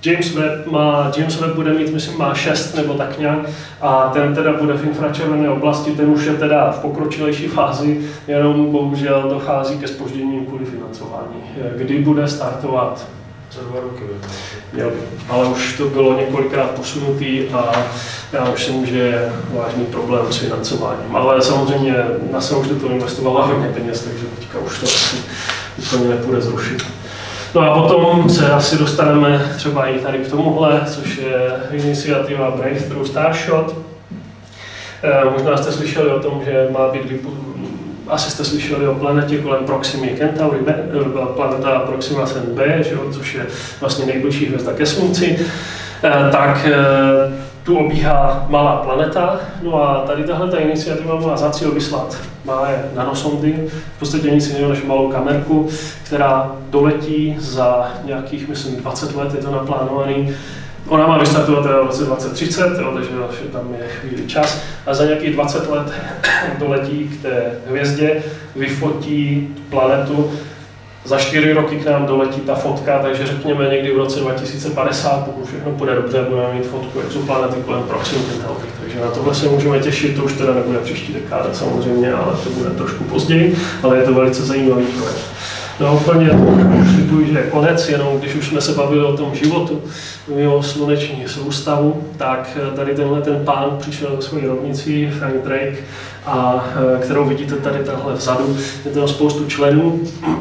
James Webb bude mít, myslím, má 6 nebo tak nějak a ten teda bude v infračervené oblasti, ten už je teda v pokročilejší fázi, jenom bohužel dochází ke zpožděním kvůli financování. Kdy bude startovat? Za 2 roky. Ale už to bylo několikrát posunutý a já myslím, že je vážný problém s financováním. Ale samozřejmě NASA už do toho investovala hodně peněz, takže teďka už to asi úplně nepůjde zrušit. No a potom se asi dostaneme třeba i tady k tomuhle, což je iniciativa Breakthrough Starshot. Možná jste slyšeli o tom, že má být asi jste slyšeli o planetě kolem Proximy Centauri, planeta Proxima Centauri, což je vlastně nejbližší hvězda ke Slunci. Tak tu obíhá malá planeta, no a tady tahle iniciativa má za cíl vyslat malé nanosondy, v podstatě nic jiného než malou kamerku, která doletí za nějakých, myslím, 20 let, je to naplánovaný. Ona má vystartovat v roce 2030, takže tam je chvíli čas, a za nějakých 20 let doletí k té hvězdě, vyfotí planetu. Za 4 roky k nám doletí ta fotka, takže řekněme někdy v roce 2050, pokud všechno půjde dobře, budeme mít fotku exoplanety kolem Proximy Centauri. Takže na tohle se můžeme těšit, to už teda nebude příští dekáda samozřejmě, ale to bude trošku později, ale je to velice zajímavý projekt. No úplně slibuji, že je konec, jenom když už jsme se bavili o tom životu mimo sluneční soustavu, tak tady tenhle ten pán přišel do svojí rovnicí, Frank Drake, a kterou vidíte tady tahle vzadu, je tam spoustu členů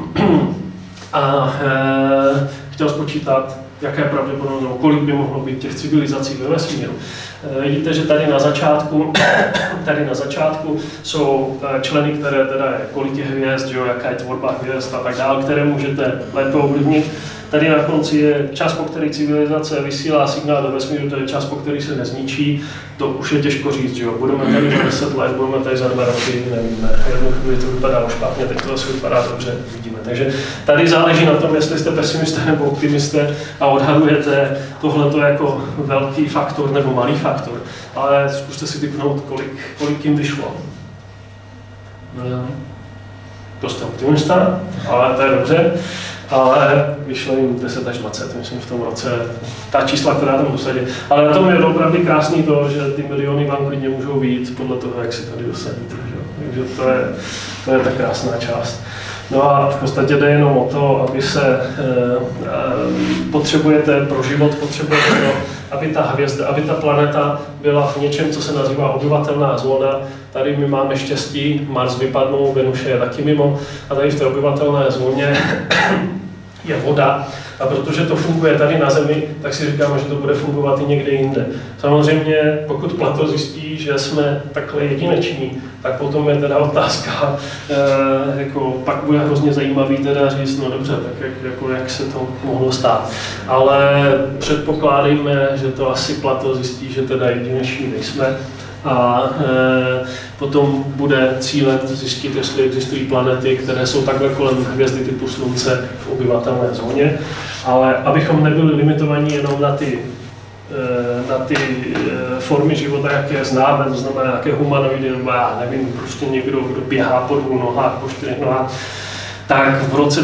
a chtěl spočítat, jaké pravděpodobně, kolik by mohlo být těch civilizací ve vesmíru. Vidíte, že tady na začátku jsou členy, které teda je, kolik je hvězd, že jo, jaká je tvorba hvězd a tak dále, které můžete lépe ovlivnit. Tady na konci je čas, po který civilizace vysílá signál do vesmíru, to je čas, po který se nezničí. To už je těžko říct, že jo. Budeme tady za 10 let, budeme tady za 2 roky, nevíme. Jednou chvíli to vypadá špatně, teď to zase vypadá dobře, vidíme. Takže tady záleží na tom, jestli jste pesimisté nebo optimisté, a odhadujete tohleto jako velký faktor nebo malý faktor, ale zkuste si typnout, kolik jim vyšlo. To jste optimista, ale to je dobře, ale vyšlo jim 10 až 20, myslím v tom roce, ta čísla, která tam dosadí. Ale na tom je opravdu krásný to, že ty miliony vám klidně můžou vyjít podle toho, jak si tady dosadíte. Takže to je ta krásná část. No a v podstatě jde jenom o to, aby se potřebujete pro život, potřebujete to, aby ta hvězda, aby ta planeta byla v něčem, co se nazývá obyvatelná zóna. Tady my máme štěstí, Mars vypadnul, Venuše je taky mimo a tady v té obyvatelné zóně je voda. A protože to funguje tady na Zemi, tak si říkáme, že to bude fungovat i někde jinde. Samozřejmě, pokud Platon zjistí, že jsme takhle jedineční, tak potom je teda otázka, jako, pak bude hrozně zajímavý teda říct, no dobře, tak jak se to mohlo stát. Ale předpokládejme, že to asi Platon zjistí, že teda jedineční nejsme. A potom bude cílem zjistit, jestli existují planety, které jsou takhle kolem hvězdy typu Slunce v obyvatelné zóně. Ale abychom nebyli limitovaní jenom na ty formy života, jaké známe, to znamená nějaké humanoidy, nebo já nevím, prostě někdo, kdo běhá po 2 nohách, po 4 nohách, tak v roce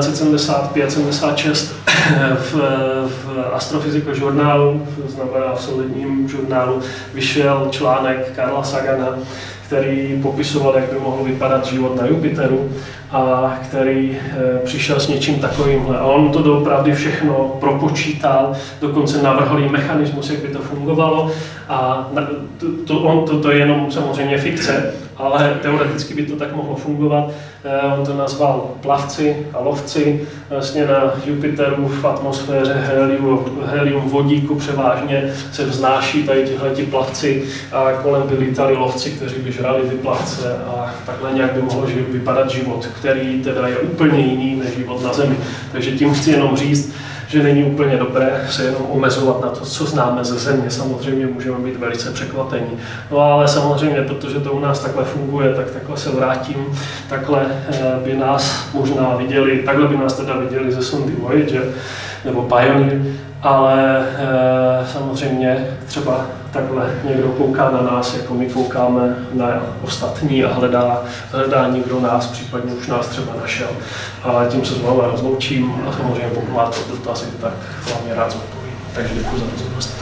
1975-76 v Astrophysical žurnálu, to znamená v solidním žurnálu, vyšel článek Carla Sagana, který popisoval, jak by mohl vypadat život na Jupiteru a který přišel s něčím takovýmhle. A on to doopravdy všechno propočítal, dokonce navrhl i mechanismus, jak by to fungovalo. A to je jenom samozřejmě fikce, ale teoreticky by to tak mohlo fungovat. On to nazval plavci a lovci. Vlastně na Jupiteru v atmosféře helium vodíku převážně se vznáší tady tihleti plavci a kolem by lítali lovci, kteří by žrali ty plavce a takhle nějak by mohl vypadat život, který teda je úplně jiný než život na Zemi. Takže tím chci jenom říct, že není úplně dobré se jenom omezovat na to, co známe ze Země. Samozřejmě můžeme být velice překvapení. No ale samozřejmě, protože to u nás takhle funguje, tak takhle se vrátím. Takhle by nás možná viděli, takhle by nás teda viděli ze sondy Voyager nebo Pioneer, ale samozřejmě třeba takhle někdo kouká na nás, jako my koukáme na ostatní a hledá někdo nás, případně už nás třeba našel. A tím se s vámi rozloučím a samozřejmě pokud máte dotazy, tak vám je rád zodpovím. Takže děkuji za pozornost.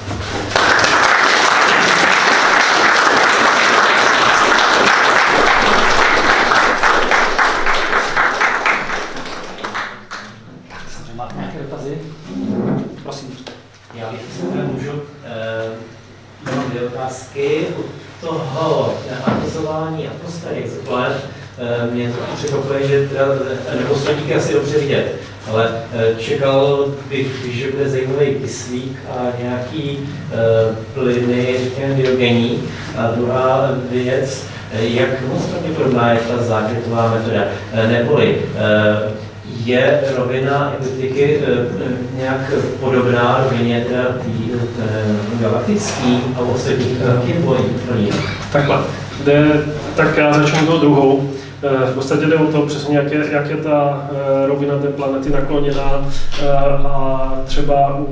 Takže máte nějaké dotazy? Prosím. Já bych se můžu mám 2 otázky. U toho tematizování atmosféry exoplanet mě to překvapuje, že nebo díky asi dobře vidět, ale čekal bych, že bude zajímavý kyslík a nějaký plyny, řekněme, biogenní. A druhá věc, jak moc pravděpodobná je ta zákrytová metoda, neboli je rovina ekliptiky nějak podobná rovině galaktický a ostatních plných? Takhle. Tak já začnu tou druhou. V podstatě jde o to přesně, jak je ta rovina té planety nakloněná a třeba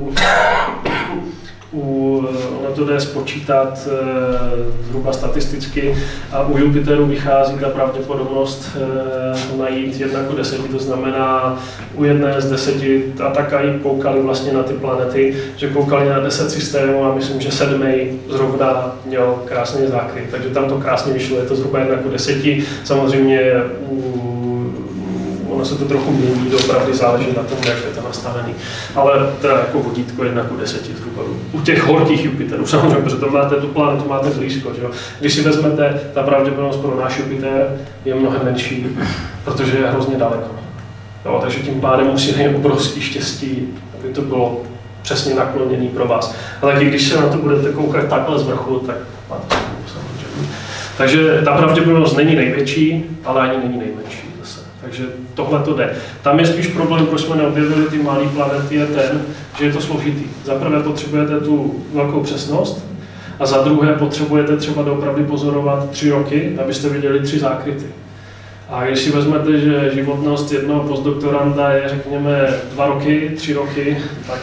ono to jde spočítat zhruba statisticky a u Jupiteru vychází ta pravděpodobnost najít 1:10, to znamená u 1 z 10 a tak i koukali vlastně na ty planety, že koukali na 10 systémů a myslím, že 7. zrovna měl krásný zákryt, takže tam to krásně vyšlo, je to zhruba 1:10, samozřejmě ono se to trochu mění, opravdu záleží na tom, jak je to nastavený. Ale teda jako vodítko 1:10 zhruba. U těch horkých Jupiterů, samozřejmě, protože to máte tu planetu, máte blízko, že jo. Když si vezmete, ta pravděpodobnost pro náš Jupiter je mnohem menší, protože je hrozně daleko. Jo, takže tím pádem musí mít obrovský štěstí, aby to bylo přesně nakloněný pro vás. A taky když se na to budete koukat takhle z vrchu, tak máte samozřejmě. Takže ta pravděpodobnost není největší, ale ani není nejmenší. Takže tohle to jde. Tam je spíš problém, proč jsme neobjevili ty malé planety, je ten, že je to složitý. Za prvé potřebujete tu velkou přesnost a za druhé potřebujete třeba doopravdy pozorovat 3 roky, abyste viděli 3 zákryty. A když si vezmete, že životnost jednoho postdoktoranda je, řekněme, 2 roky, 3 roky, tak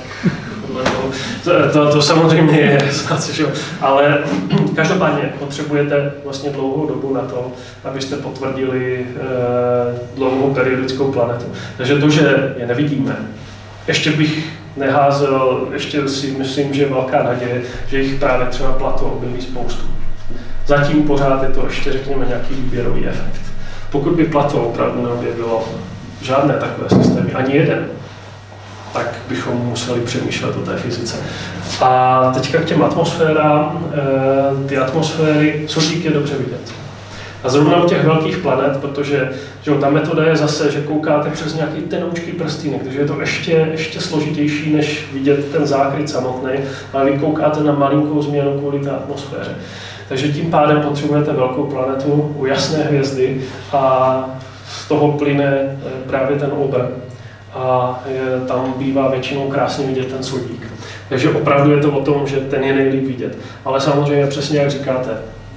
to samozřejmě je, ale každopádně potřebujete vlastně dlouhou dobu na to, abyste potvrdili dlouhou periodickou planetu. Takže to, že je nevidíme, ještě bych neházel, ještě si myslím, že je velká naděje, že jich právě třeba Plato objeví spoustu. Zatím pořád je to ještě, řekněme, nějaký výběrový efekt. Pokud by Plato opravdu neobjevilo žádné takové systémy, ani jeden, tak bychom museli přemýšlet o té fyzice. A teďka k těm atmosférám. Ty atmosféry sodík je dobře vidět. A zrovna u těch velkých planet, protože že ta metoda je zase, že koukáte přes nějaký tenoučký prstýnek, takže je to ještě složitější, než vidět ten zákryt samotný, ale vy koukáte na malinkou změnu kvůli té atmosféře. Takže tím pádem potřebujete velkou planetu u jasné hvězdy a z toho plyne právě ten obr. A tam bývá většinou krásně vidět ten sodík. Takže opravdu je to o tom, že ten je nejlíp vidět. Ale samozřejmě přesně jak říkáte,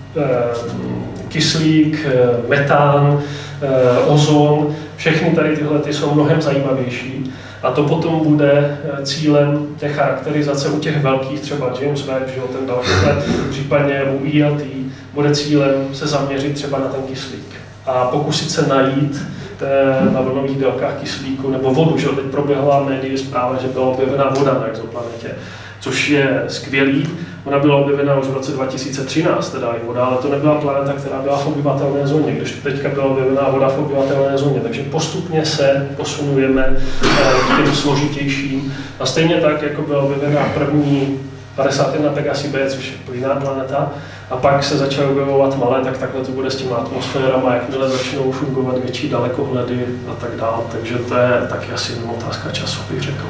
kyslík, metán, ozon, všechny tady tyhle ty jsou mnohem zajímavější. A to potom bude cílem té charakterizace u těch velkých, třeba James Webb, že ten další, případně u ELT, bude cílem se zaměřit třeba na ten kyslík a pokusit se najít na vlnových délkách kyslíku nebo vodu, že teď proběhla médii zpráva, že byla objevena voda na exoplanetě, což je skvělý. Ona byla objevena už v roce 2013, teda i voda, ale to nebyla planeta, která byla v obyvatelné zóně, když teďka byla objevená voda v obyvatelné zóně. Takže postupně se posunujeme k těm složitějším. A stejně tak, jako byla objevena první 51 Pegasi B, což je plynná planeta, a pak se začaly objevovat malé, tak takhle to bude s těmi atmosférama, jakmile začnou fungovat větší dalekohledy a tak dále. Takže to je taky asi jenom otázka času, bych řekl.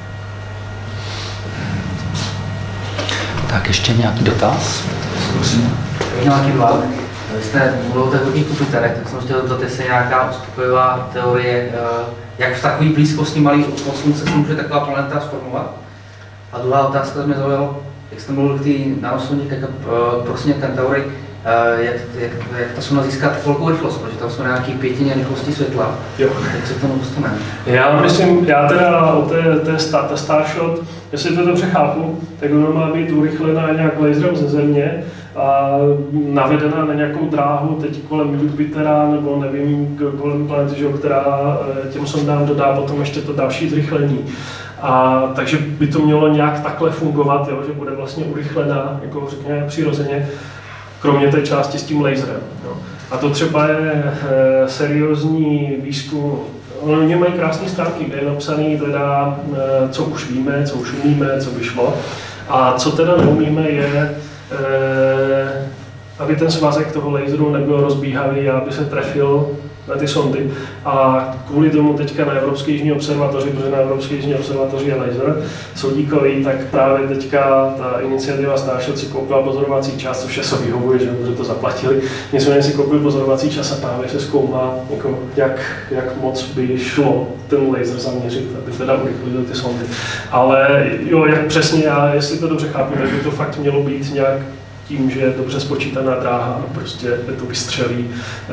Tak ještě nějaký dotaz? Nějaký dva. Vy jste mluvil o těch hodných Jupiterech, tak jsem chtěl zeptat, jestli je nějaká uspokojivá teorie, jak v takové blízkosti malých od Slunce se může taková planeta sformovat. A druhá otázka mě zaujala, jak jste mluvil k té nanosondě, prosím Kentaury, jak ta sonda získá takovou rychlost, protože tam jsme na nějaký 5 rychlosti světla. Jo. Jak se k tomu dostaneme? Já teda o té Starshot, jestli to dobře chápu, tak ono má být urychlená nějak laserem ze Země a navedena na nějakou dráhu teď kolem Jupitera nebo nevím, kolem planety, která těm sondám dodá potom ještě to další zrychlení. A takže by to mělo nějak takhle fungovat, jo, že bude vlastně urychlená, jako řekněme přirozeně, kromě té části s tím laserem. Jo. A to třeba je seriózní výzkum. Oni mají krásné stránky, kde je napsaný teda, co už víme, co už umíme, co by šlo. A co teda neumíme je, aby ten svazek toho laseru nebyl rozbíhavý a aby se trefil na ty sondy. A kvůli tomu teďka na Evropské jižní observatoři, protože na Evropské jižní observatoři je laser sodíkový, tak právě teďka ta iniciativa Starshot si koupila pozorovací čas, což se vyhovuje, že to zaplatili. Nicméně si koupili pozorovací čas a právě se zkoumá, jako, jak moc by šlo ten laser zaměřit, aby teda urychlil ty sondy. Ale jo, jak přesně já, jestli to dobře chápu, tak by to fakt mělo být nějak tím, že je dobře spočítaná dráha a prostě to vystřelí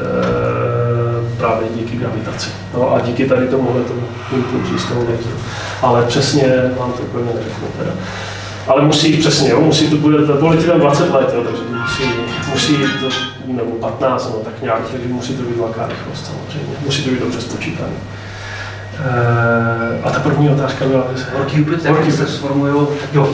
právě díky gravitaci. No a díky tady tomuhle impulzu z toho laseru. Ale přesně vám to úplně neřeknu teda. Ale musí přesně, jo, musí to bude tam 20 let, jo, takže musí to, nebo 15, no, tak nějak, takže musí to být velká rychlost samozřejmě. Musí to být dobře spočítané. A ta první otázka byla, Horký Jupiter, se sformují. Jo.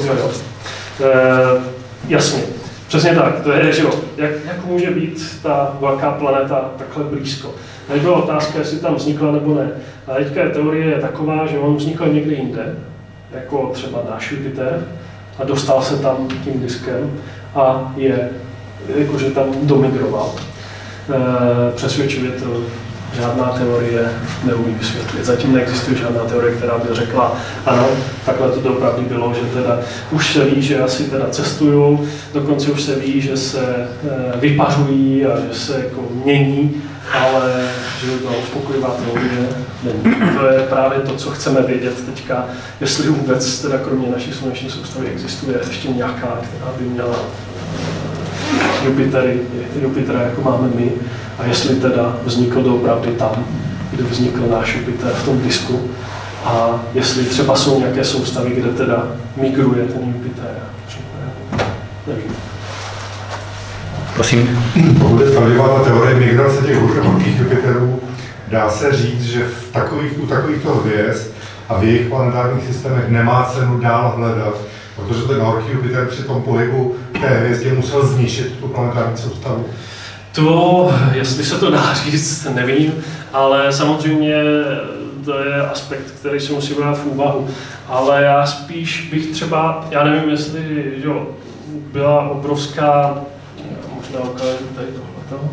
Jasně. Přesně tak, to je, že jo, jak může být ta velká planeta takhle blízko. Tady byla otázka, jestli tam vznikla nebo ne. A teďka teorie je taková, že on vznikl někde jinde, jako třeba náš Jupiter, a dostal se tam tím diskem a jakože tam domigroval. Přesvědčivě to žádná teorie neumí vysvětlit. Zatím neexistuje žádná teorie, která by řekla, ano, takhle to opravdu bylo, že teda už se ví, že asi teda cestujou, dokonce už se ví, že se vypařují a že se jako mění, ale že by byla uspokojivá teorie není. To je právě to, co chceme vědět teďka, jestli vůbec teda kromě naší sluneční soustavy existuje ještě nějaká, která by měla Jupitera, jako máme my, a jestli teda vznikl doopravdy tam, kde vznikl náš Jupiter v tom disku, a jestli třeba jsou nějaké soustavy, kde teda migruje ten Jupiter. Nevím. Prosím. Pokud je pravdivá ta teorie migrace těch horkých Jupiterů, dá se říct, že u takovýchto hvězd a v jejich planetárních systémech nemá cenu dál hledat, protože ten horký Jupiter při tom pohybu té hvězdě musel zničit tu planetární soustavu. To, jestli se to dá říct, nevím, ale samozřejmě to je aspekt, který si musí brát v úvahu. Ale já spíš bych třeba, já nevím, jestli jo, byla obrovská, možná ukážu tady tohleto.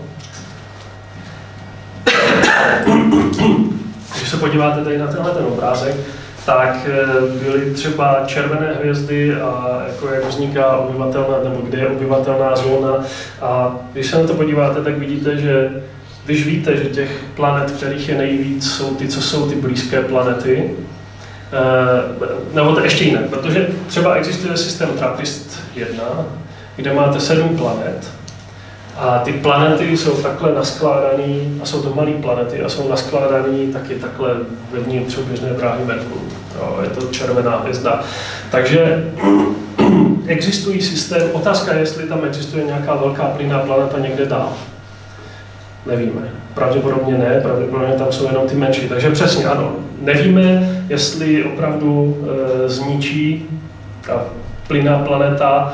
Když se podíváte tady na tenhle ten obrázek, tak byly třeba červené hvězdy a jako jak vzniká obyvatelná, nebo kde je obyvatelná zóna. A když se na to podíváte, tak vidíte, že když víte, že těch planet, kterých je nejvíc, jsou ty, co jsou ty blízké planety, nebo to ještě jinak, protože třeba existuje systém TRAPPIST-1, kde máte 7 planet, a ty planety jsou takhle naskládané, a jsou to malé planety, a jsou naskládané taky takhle vevnitř běžné dráhy Merkuru. Je to červená hvězda. Takže existují systém, otázka je, jestli tam existuje nějaká velká plynná planeta někde dál. Nevíme. Pravděpodobně ne, pravděpodobně tam jsou jenom ty menší. Takže přesně ano, nevíme, jestli opravdu zničí ta plynná planeta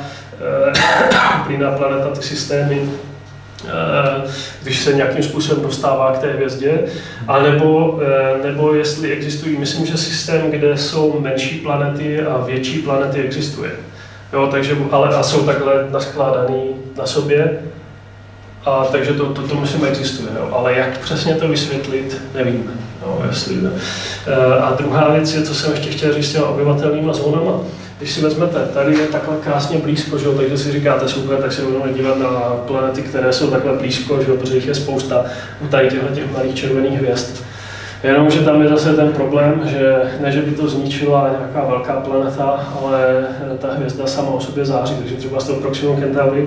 ty systémy, když se nějakým způsobem dostává k té hvězdě, nebo jestli existují, myslím, že systém, kde jsou menší planety a větší planety existuje. Jo, takže, a jsou takhle naskládaný na sobě, a takže to myslím existuje, jo. Ale jak přesně to vysvětlit, nevíme. Jo, jestli, a druhá věc je, co jsem ještě chtěl říct s těma obyvatelnýma zónama. Když si vezmete, tady je takhle krásně blízko, že jo, takže si říkáte super, tak se budeme dívat na planety, které jsou takhle blízko, že jo, protože jich je spousta u tady těch malých červených hvězd. Jenomže tam je zase ten problém, že ne, že by to zničila nějaká velká planeta, ale ta hvězda sama o sobě září, takže třeba z toho Proxima Centauri,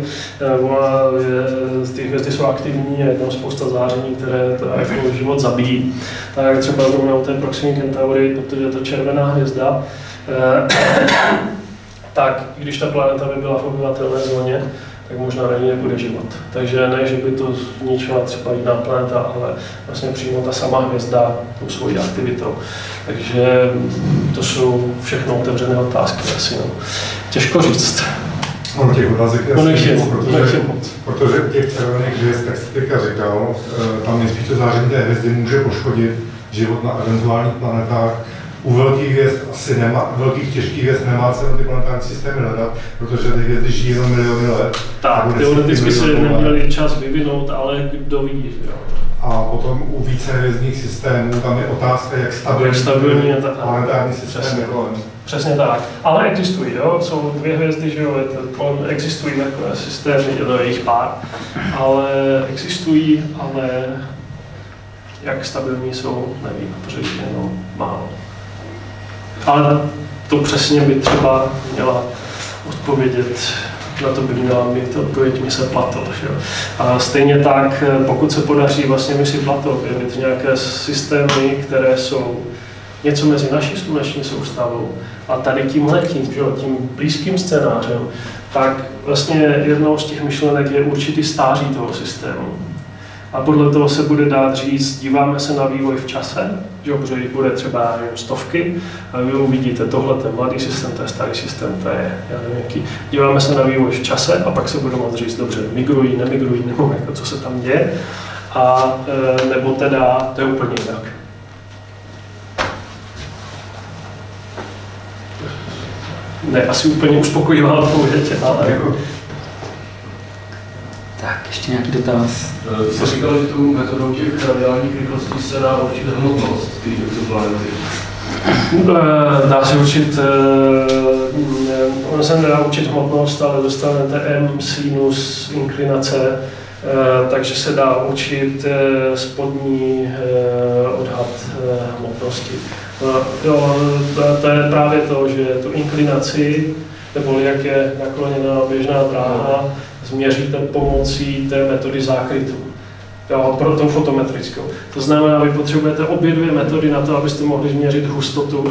ty hvězdy jsou aktivní a je tam spousta záření, které jako život zabíjí. Tak třeba zrovna u té Proxima Centauri, protože je to červená hvězda, tak když ta planeta by byla v obyvatelné zóně, tak možná na ní nebude život. Takže ne, že by to zničila třeba jiná planeta, ale vlastně přímo ta sama hvězda tou svojí aktivitou. Takže to jsou všechno otevřené otázky asi. No. Těžko říct. Ono těch otázek je protože u těch červených hvězd, jak jste teďka říkal, tam nejspíš to záření té hvězdy může poškodit život na eventuálních planetách. U velkých hvězd asi nemá, velkých těžkých hvězd nemá cenu ty planetární systémy hledat, protože ty hvězdy žijí jenom miliony let. Tak, teoreticky se neměli čas vyvinout, ale kdo ví, jo. A potom u více hvězdných systémů tam je otázka, jak stabilní je planetární systém je kolem. Přesně tak. Ale existují, jo, jsou 2 hvězdy, že jo, existují takové systémy, je jich pár, ale existují, ale jak stabilní jsou, nevím, protože jich je jenom málo. Ale to přesně by třeba měla odpovědět, na to by měla mít odpověď mise Plato. Že? A stejně tak, pokud se podaří vlastně misi Plato objevit nějaké systémy, které jsou něco mezi naší sluneční soustavou a tady tímhletím, tím blízkým scénářem, tak vlastně jednou z těch myšlenek je určitý stáří toho systému. A podle toho se bude dát říct, díváme se na vývoj v čase, protože jich bude třeba stovky, a vy uvidíte, tohle je mladý systém, to je starý systém, to je, já nevím jaký. Díváme se na vývoj v čase a pak se bude moct říct, dobře, migrují, nemigrují, nebo jako, co se tam děje, a nebo teda, to je úplně jinak. Ne, asi úplně uspokojivá odpověď, ale... Tak, ještě nějaký dotaz? Jste říkal, že tu metodou těch radiálních rychlostí se dá určit hmotnost té exoplanety. Dá se určit, ono se nedá určit hmotnost, ale dostanete m sinus inklinace, takže se dá určit spodní odhad hmotnosti. Jo, to je právě to, že tu inklinaci, nebo jak je nakloněná běžná dráha, změříte pomocí té metody zákrytu. jo, pro tou fotometrickou. To znamená, vy potřebujete obě dvě metody na to, abyste mohli změřit hustotu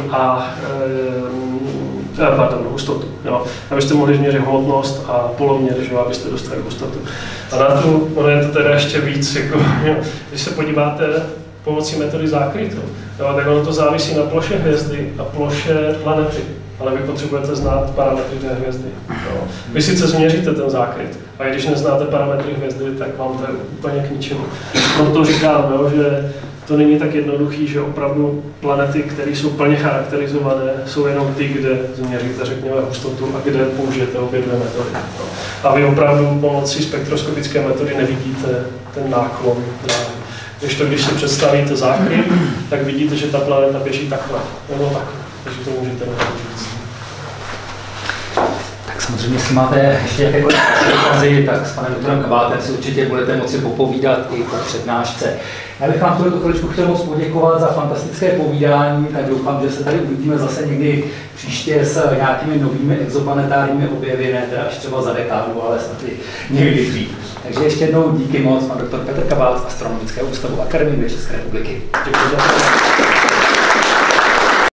hustotu, jo. Abyste mohli změřit hmotnost a poloměr, že, abyste dostali hustotu. A na tu, ono je to teda ještě víc, jako, jo. Když se podíváte pomocí metody zákrytu, jo, tak ono to závisí na ploše hvězdy a ploše planety. Ale vy potřebujete znát parametry té hvězdy. Jo. Vy sice změříte ten zákryt, a když neznáte parametry hvězdy, tak vám to je úplně k ničemu. Proto říkám, jo, že to není tak jednoduchý, že opravdu planety, které jsou plně charakterizované, jsou jenom ty, kde změříte, řekněme, hustotu a kde použijete obě dvě metody. Jo. A vy opravdu pomocí spektroskopické metody nevidíte ten náklon. Když si představíte zákryt, tak vidíte, že ta planeta běží takhle, nebo takhle. Takže to můžete říct. Tak samozřejmě, jestli máte ještě jakékoliv dotazy, tak s panem doktorem Kabátem si určitě budete moci popovídat i po přednášce. Já bych vám tuto chviličku chtěl moc poděkovat za fantastické povídání, tak doufám, že se tady uvidíme zase někdy příště s nějakými novými exoplanetárními objevy, ne teda až třeba za dekádu, ale snad i někdy dřív. Takže ještě jednou díky moc, pan doktor Petr Kabát z Astronomického ústavu Akademie České republiky. Děkuji za to.